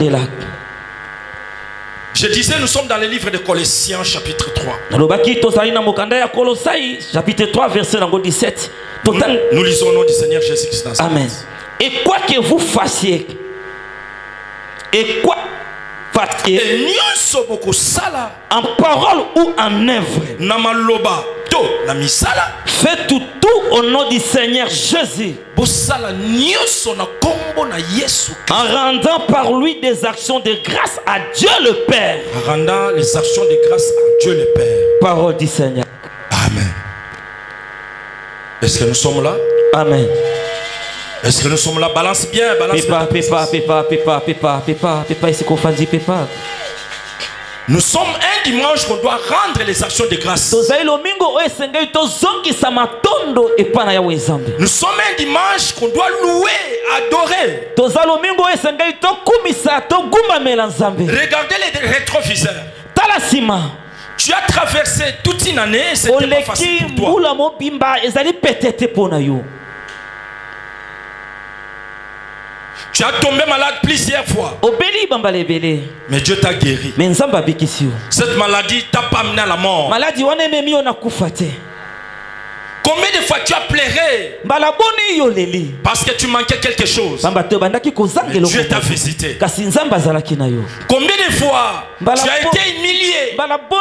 Je disais, nous sommes dans le livre de Colossiens chapitre trois. Chapitre trois, verset dix-sept. Total... Nous, nous lisons au nom du Seigneur Jésus-Christ. Amen. Et quoi que vous fassiez, et quoi fassiez, en parole ou en œuvre, faites tout, tout au nom du Seigneur Jésus, en rendant par lui des actions de grâce à Dieu le Père. En rendant les actions de grâce à Dieu le Père. Parole du Seigneur. Amen. Est-ce que nous sommes là? Amen. Est-ce que nous sommes là? Balance bien, balance pépa, bien. Pépa, pépa, pépa, pépa, pépa, pépa, ici qu'on fait pépa. Nous sommes un dimanche qu'on doit rendre les actions de grâce. Nous sommes un dimanche qu'on doit louer, adorer. Regardez les rétroviseurs. Tu as traversé toute une année, c'était pas facile pour toi. Tu as tombé malade plusieurs fois. Mais Dieu t'a guéri. Cette maladie t'a pas amené à la mort. Combien de fois tu as pleuré parce que tu manquais quelque chose? Mais Dieu t'a visité. Combien de fois tu as été humilié?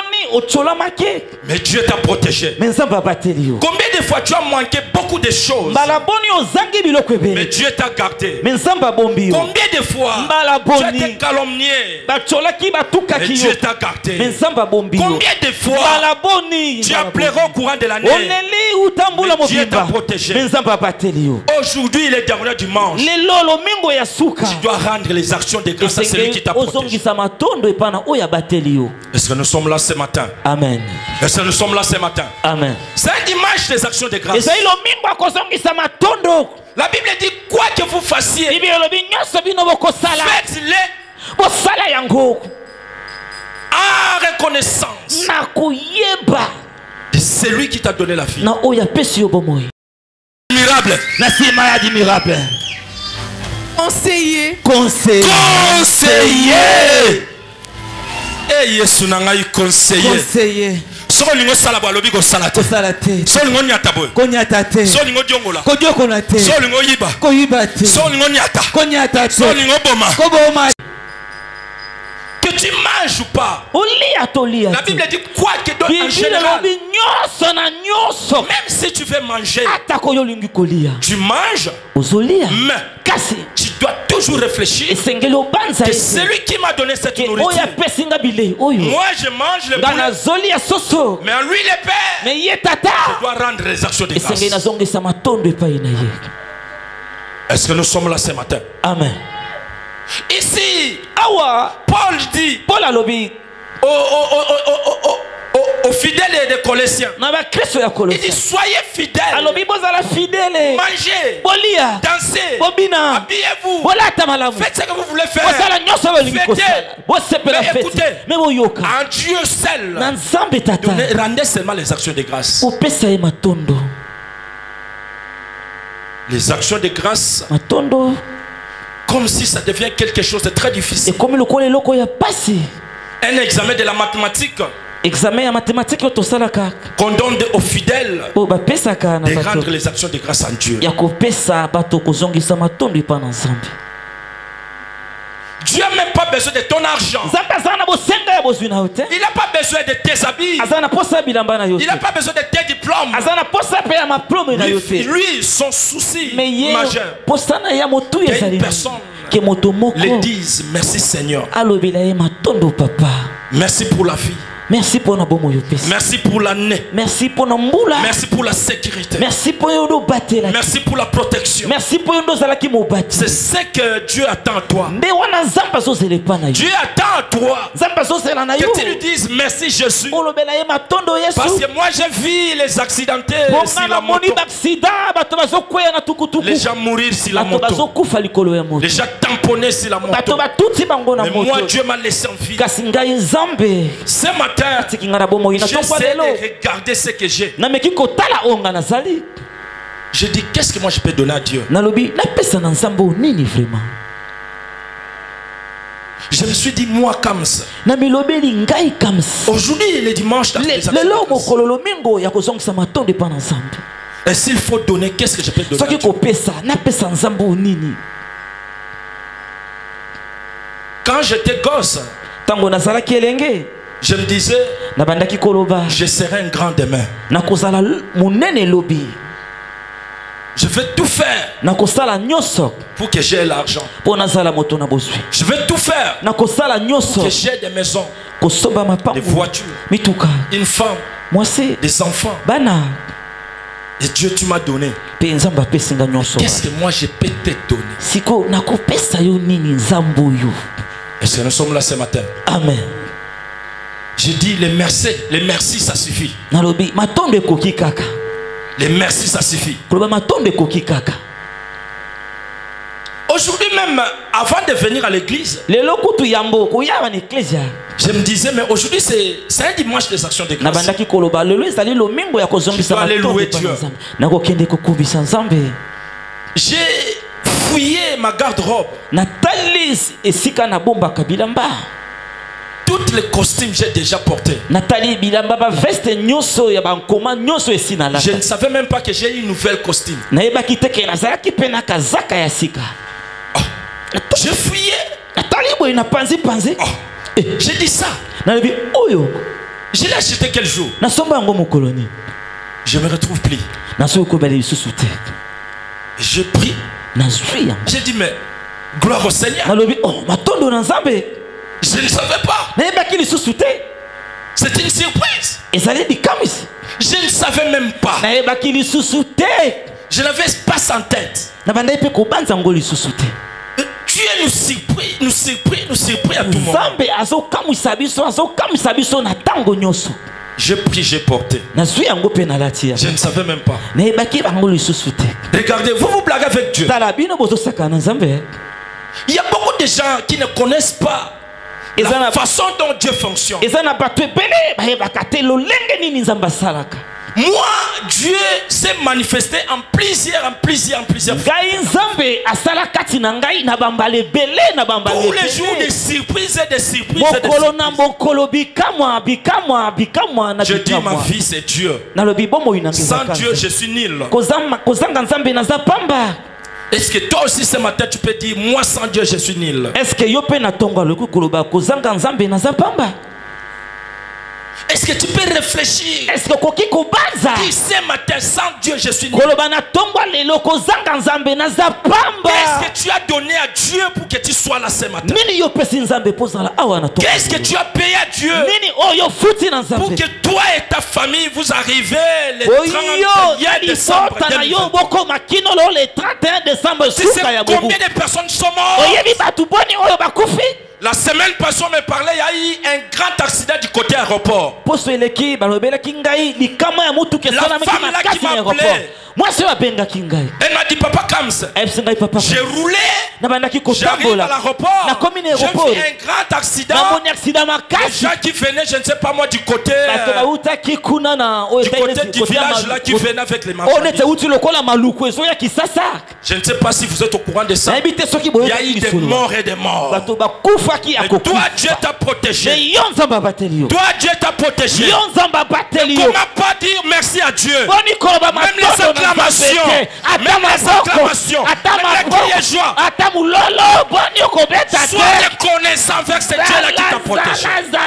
Mais Dieu t'a protégé. Combien de fois tu as manqué beaucoup de choses? Mais Dieu t'a gardé. Combien de fois tu as été calomnié? Mais Dieu t'a gardé. Combien de fois tu as pleuré au courant de l'année? Mais Dieu t'a protégé. Aujourd'hui, il est dernier dimanche. Tu dois rendre les actions de grâce à celui qui t'a protégé. Est-ce que nous sommes là ce matin? Amen. Est-ce que nous sommes là ce matin? Amen. C'est un dimanche des actions de grâce. La Bible dit quoi que vous fassiez, faites-le en reconnaissance de celui qui t'a donné la vie. Admirable. Conseiller. Conseiller. Conseiller. Et Yesu nangai conseiller. Conseiller. Soko lingo sala ba lobi ko salate. Salate. Soko lingo nyata boy. Ko nyata te. Soko lingo diongola. Ko diongola te. Soko lingo yiba. Ko yiba te. Soko lingo nyata. Ko nyata te. Soko lingo boma. Ko boma. Que tu manges ou pas. La Bible dit quoi que d'autre en général. Même si tu veux manger, tu manges, mais tu dois toujours réfléchir que celui qui m'a donné cette nourriture, moi je mange le poulet, mais en lui le Père, je dois rendre les actions de grâce. Est-ce que nous sommes là ce matin? Amen. Ici, Paul dit Paul alobi aux, aux, aux, aux, aux, aux fidèles et des Colossiens, il dit soyez fidèles, mangez, dansez, habillez-vous, faites ce que vous voulez faire, fêtez. Mais écoutez, en Dieu seul, donnez, rendez seulement les actions de grâce. Les actions de grâce, comme si ça devient quelque chose de très difficile. Un examen de la mathématique qu'on donne aux fidèles de rendre les actions de grâce en Dieu. Dieu n'a même pas besoin de ton argent. Il n'a pas besoin de tes habits. Il n'a pas besoin de tes diplômes. Lui, lui son souci majeur, que une personne le dise merci Seigneur. Merci pour la vie. Merci pour Merci pour l'année. Merci pour Namboula. Merci pour la sécurité. Merci pour Merci pour la protection. Merci pour C'est ce que Dieu attend à toi. Dieu attend à toi que tu lui dises merci Jésus. Parce que moi j'ai vu les accidentés sur la moto. Les gens mourir sur la moto. Les gens tamponnés sur la moto. Mais moi Dieu m'a laissé en vie. Ce matin, j'essaie de regarder ce que j'ai. Je dis, qu'est-ce que moi je peux donner à Dieu? Je me suis dit, moi comme ça. Aujourd'hui, le dimanche, Et s'il faut donner, qu'est-ce que je peux donner? Quand j'étais gosse, je me disais, je serai un grand demain. Je vais tout faire pour que j'aie l'argent. Je vais tout faire pour que j'ai des maisons, des voitures, une femme, des enfants. Et Dieu, tu m'as donné. Qu'est-ce que moi je peux te donner? Est-ce que nous sommes là ce matin? Amen. Je dis les merci, les merci ça suffit. Les merci ça suffit. Aujourd'hui même, avant de venir à l'église, je me disais, mais aujourd'hui c'est un dimanche des actions de grâce. Je dois aller louer Dieu. J'ai fouillé ma garde-robe. Toutes les costumes j'ai déjà portés. Je ne savais même pas que j'ai une nouvelle costume. Oh. J'ai fouillé. Oh. J'ai dit ça. Je l'ai acheté quel jour? Je me retrouve plus. J'ai pris. J'ai dit mais gloire au Seigneur. Je ne savais pas. C'était une surprise. Je ne savais même pas. Je n'avais pas ça en tête. Dieu nous surprit, nous surprit, nous surprit à tout moment. J'ai pris, j'ai porté. Je ne savais même pas. Regardez, vous vous blaguez avec Dieu. Il y a beaucoup de gens qui ne connaissent pas la façon dont Dieu fonctionne. Moi, Dieu s'est manifesté en plusieurs, en plusieurs, en plusieurs fois. Tous les jours des surprises et des surprises. Et des surprises. Je dis ma vie c'est Dieu. Sans Dieu je suis nul. Est-ce que toi aussi ce matin tu peux dire moi sans Dieu je suis nul? Est-ce que Est-ce que tu peux réfléchir? Est-ce que qui ce matin sans Dieu je suis nul? Qu'est-ce que tu as donné à Dieu pour que tu sois là ce matin? Qu'est-ce que tu as payé à Dieu pour que toi et ta famille vous arrivez le trente et un décembre deux mille vingt? Tu sais combien de personnes sont mortes? La semaine passée, on me parlait, il y a eu un grand accident du côté aéroport. La femme là qui m'a appelé, elle m'a dit papa Kams, j'ai roulé, j'arrive à l'aéroport, j'ai vu un grand accident. Les gens qui venaient, je ne sais pas moi, du côté du côté du village là, qui venaient avec les marchandises. Je ne sais pas si vous êtes au courant de ça. Il y a eu des morts et des morts. Mais toi Dieu t'a protégé. Toi Dieu t'a protégé. Comment pas dire merci à Dieu? Même les acclamations, même les acclamations, même les cris et joie. Sois reconnaissant avec ce Dieu là qui t'a protégé.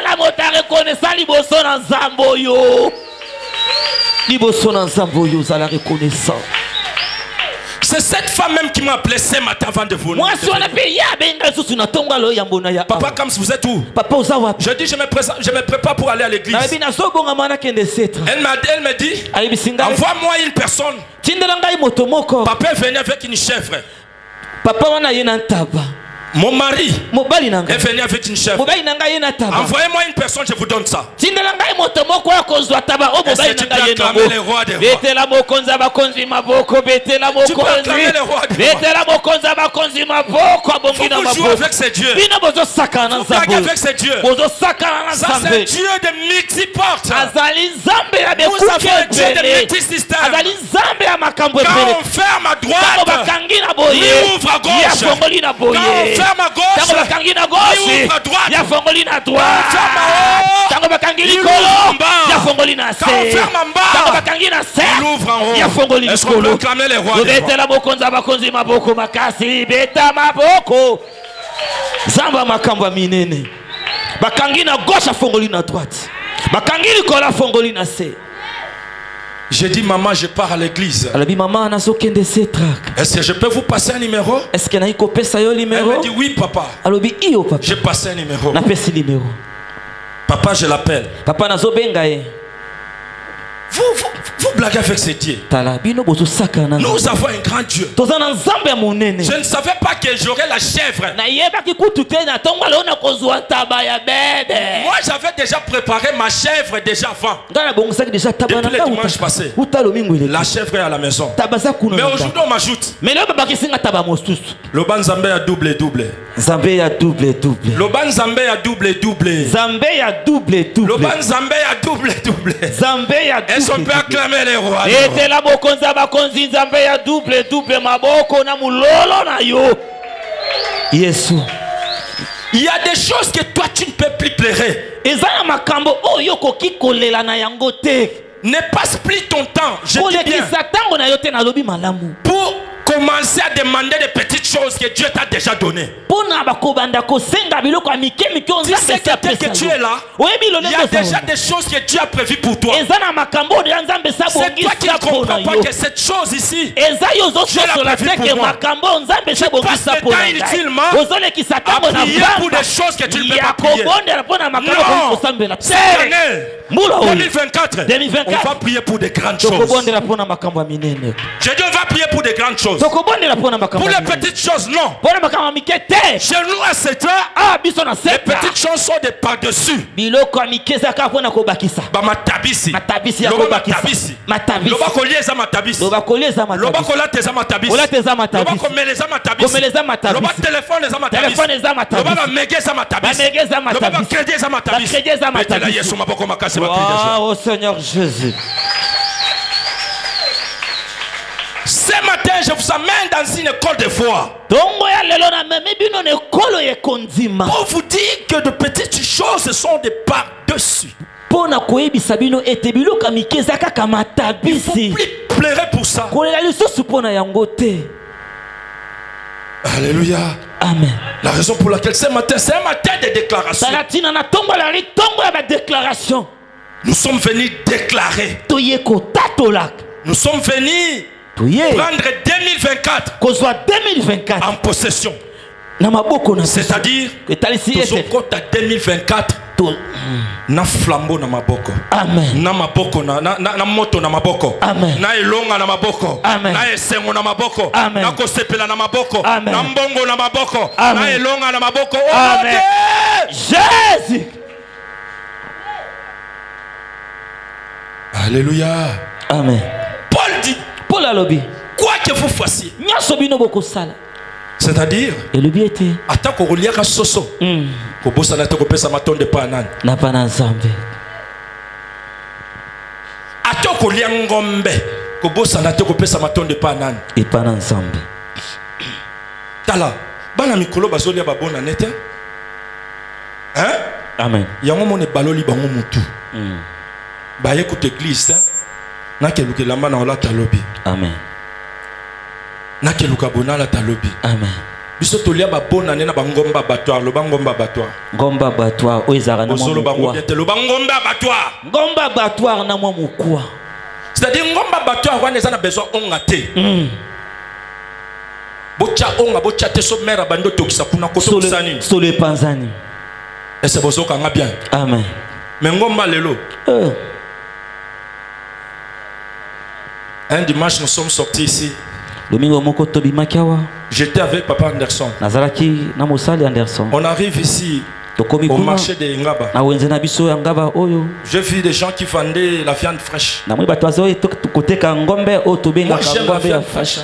C'est cette femme même qui m'a appelé ce matin avant de venir. Papa Kams, vous êtes où? Je dis je me, je me prépare pour aller à l'église. Elle m'a elle me dit envoie-moi une personne. Papa est venu avec une chèvre. Mon mari est venu avec une chèvre. Envoyez-moi une personne, je vous donne ça. Est-ce que tu peux acclamer le roi des rois? Tu peux acclamer le roi des rois. Faut vous jouer avec ces dieux. Faut blaguer avec ces dieux. Ça c'est un Dieu de multiportes. Vous avez un Dieu de multisystèmes. Quand on ferme à droite, il ouvre à gauche. Quand on ferme à gauche, tango bakangi na gauche ouvre à droite. ya fongoli na droite ferme en haut, tango bakangi il likolo ouvre en bas. ya fongoli na Quand on se ferme en bas, tango bakangi na se il ouvre en haut. ya fongoli Est-ce qu'on peut likolo acclamer les rois des rois? obetela bokonzi bakonzi maboko makasi beta maboko zamba makambo minene bakangi na gauche ya fongoli na droite bakangi likolo ya fongoli na se. J'ai dit, maman, je pars à l'église. Est-ce que je peux vous passer un numéro? Est-ce que naiko pesa yo numéro? Elle me dit, oui, papa. J'ai passé un numéro. Na pesi numéro. Papa, je l'appelle. Papa nazo benga ye. Vous, vous, vous blaguez avec ces dieux. Nous avons un grand Dieu. Je ne savais pas que j'aurais la chèvre. Moi, j'avais déjà préparé ma chèvre déjà avant. Depuis le dimanche passé. La chèvre est à la maison. Mais aujourd'hui, on m'ajoute. Le ban Zambé a double double. Zambé a double double. Le ban Zambé a double double. Zambé a double double. Le ban Zambé a double double. Zambé a double. Est-ce qu'on peut acclamer les rois? Et la bokonza bakonzi Zambé a double double maboko na mulolo na yo. Yesu. Il y a des choses que toi tu ne peux plus pleurer. Ezana makambo oyo koki kolela na yango te. Ne passe plus ton temps. Je dis bien. Pour commencer à demander des petites choses que Dieu t'a déjà données. Tu sais que tel que tu es là, il y a déjà des choses que Dieu a prévues pour toi. C'est toi qui ne comprends pas que cette chose ici, Dieu l'a prévue pour moi. Tu passes le temps inutilement à prier pour des choses que tu ne peux pas prier. Non, cette année, deux mille vingt-quatre, on va prier pour des grandes choses. Je dis on va prier pour des grandes choses. Pour les petites choses, non. Chez nous à cette heure, les petites choses sont des par-dessus. Matabisi. Matabisi. Loba kolieza matabisi. Loba kolate za matabisi. Loba komele za matabisi. Loba téléphone za matabisi. Loba mege za matabisi. Loba crédit za matabisi. Betela Yesu maboko makasi bakija. Oh Seigneur Jésus. Ce matin, je vous amène dans une école de foi. Pour vous dire que de petites choses sont des par-dessus. Il ne faut plus pleurer pour ça. Alléluia. Amen. La raison pour laquelle ce matin, c'est un matin de déclaration. Nous sommes venus déclarer. Nous sommes venus prendre deux mille vingt-quatre en possession. C'est-à-dire que deux mille vingt-quatre na flambeau na maboko. Amen. Na maboko na na na moto na maboko. Amen. Na elonga na maboko. Amen. Na esengo na maboko. Amen. Na kosepela na maboko. Amen. Na mbongo na maboko. Amen. Na elonga na maboko. Amen. Jésus. Alléluia. Amen. Paul dit, Paul a lobby. Quoi que vous fassiez. C'est-à-dire, attaque au relier à Soso. Kobosa na toko pesa maton de panan. Na pana Nzambe. Atoko lia ngombe. Kobosa na toko pesa maton de panan. Et pana Nzambe. Tala, bana mikolo bazolia babona nete. Hein? Amen. Yango mone baloli bango mutu. Ba écoute église, na keluke lamba na ola talobi. Amen. Na keluka bonala talobi. Amen. Biso tolia ba bona nena ba ngomba batwa, lo ba ngomba batwa. Ngomba batwa o ezara na mwa mukwa. Lo ba ngomba batwa. Ngomba batwa na mwa mukwa. C'est-à-dire ngomba batwa wana ezana besoin onga te. Mm. Bocha onga bocha te so mera bando tokisa kuna koto kusani. Sole panzani. Et c'est bozo kanga bien. Amen. Mais ngomba lelo. Euh. Un dimanche nous sommes sortis ici. J'étais avec Papa Anderson. Anderson. On arrive ici au marché de Ngaba. J'ai vu des gens qui vendaient la viande fraîche. Moi j'aime la viande fraîche.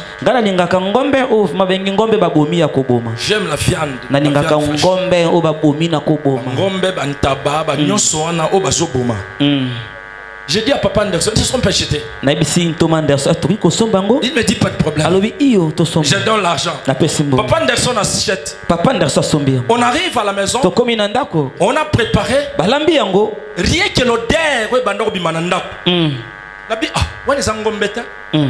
J'aime la viande. Ngombe bantaba ba nyoso wana o bazoboma. J'ai dit à Papa Anderson, ils sont pas jetés. Il me dit pas de problème. J'adore l'argent. Papa Anderson achète. Papa Anderson sombi. On arrive à la maison. On a préparé. Rien que l'odeur, ouais, bandor bimananda. La bi ah, ouais les angombeta. On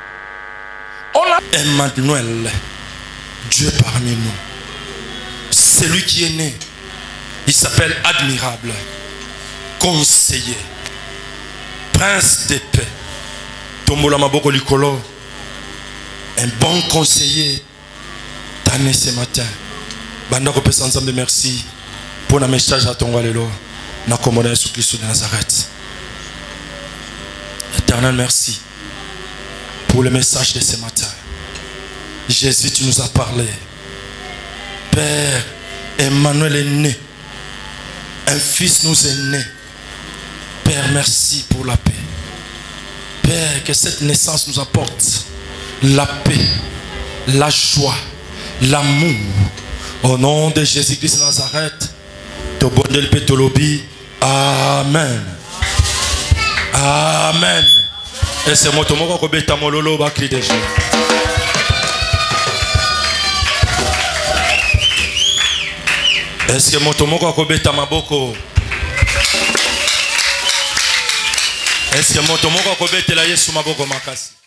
a Emmanuel, Dieu parmi nous. C'est lui qui est né. Il s'appelle admirable, conseiller, prince de paix. Tombola maboko likolo. Un bon conseiller. Tanné ce matin. Bandako pesa ensemble merci pour le message à ton walelo. Na komoda Jésus Christ de Nazareth. Éternel, merci pour le message de ce matin. Jésus, tu nous as parlé. Père, Emmanuel est né. Un fils nous est né. Père, merci pour la paix. Père, que cette naissance nous apporte la paix, la joie, l'amour. Au nom de Jésus-Christ de Nazareth, Tobondel Petolobi. Amen. Amen. Et c'est mon tomo ko beta mololo ba cri de joie. Est-ce que mon tomo ko beta maboko? Est-ce que mon tomo ko beta la Yesu maboko makasi?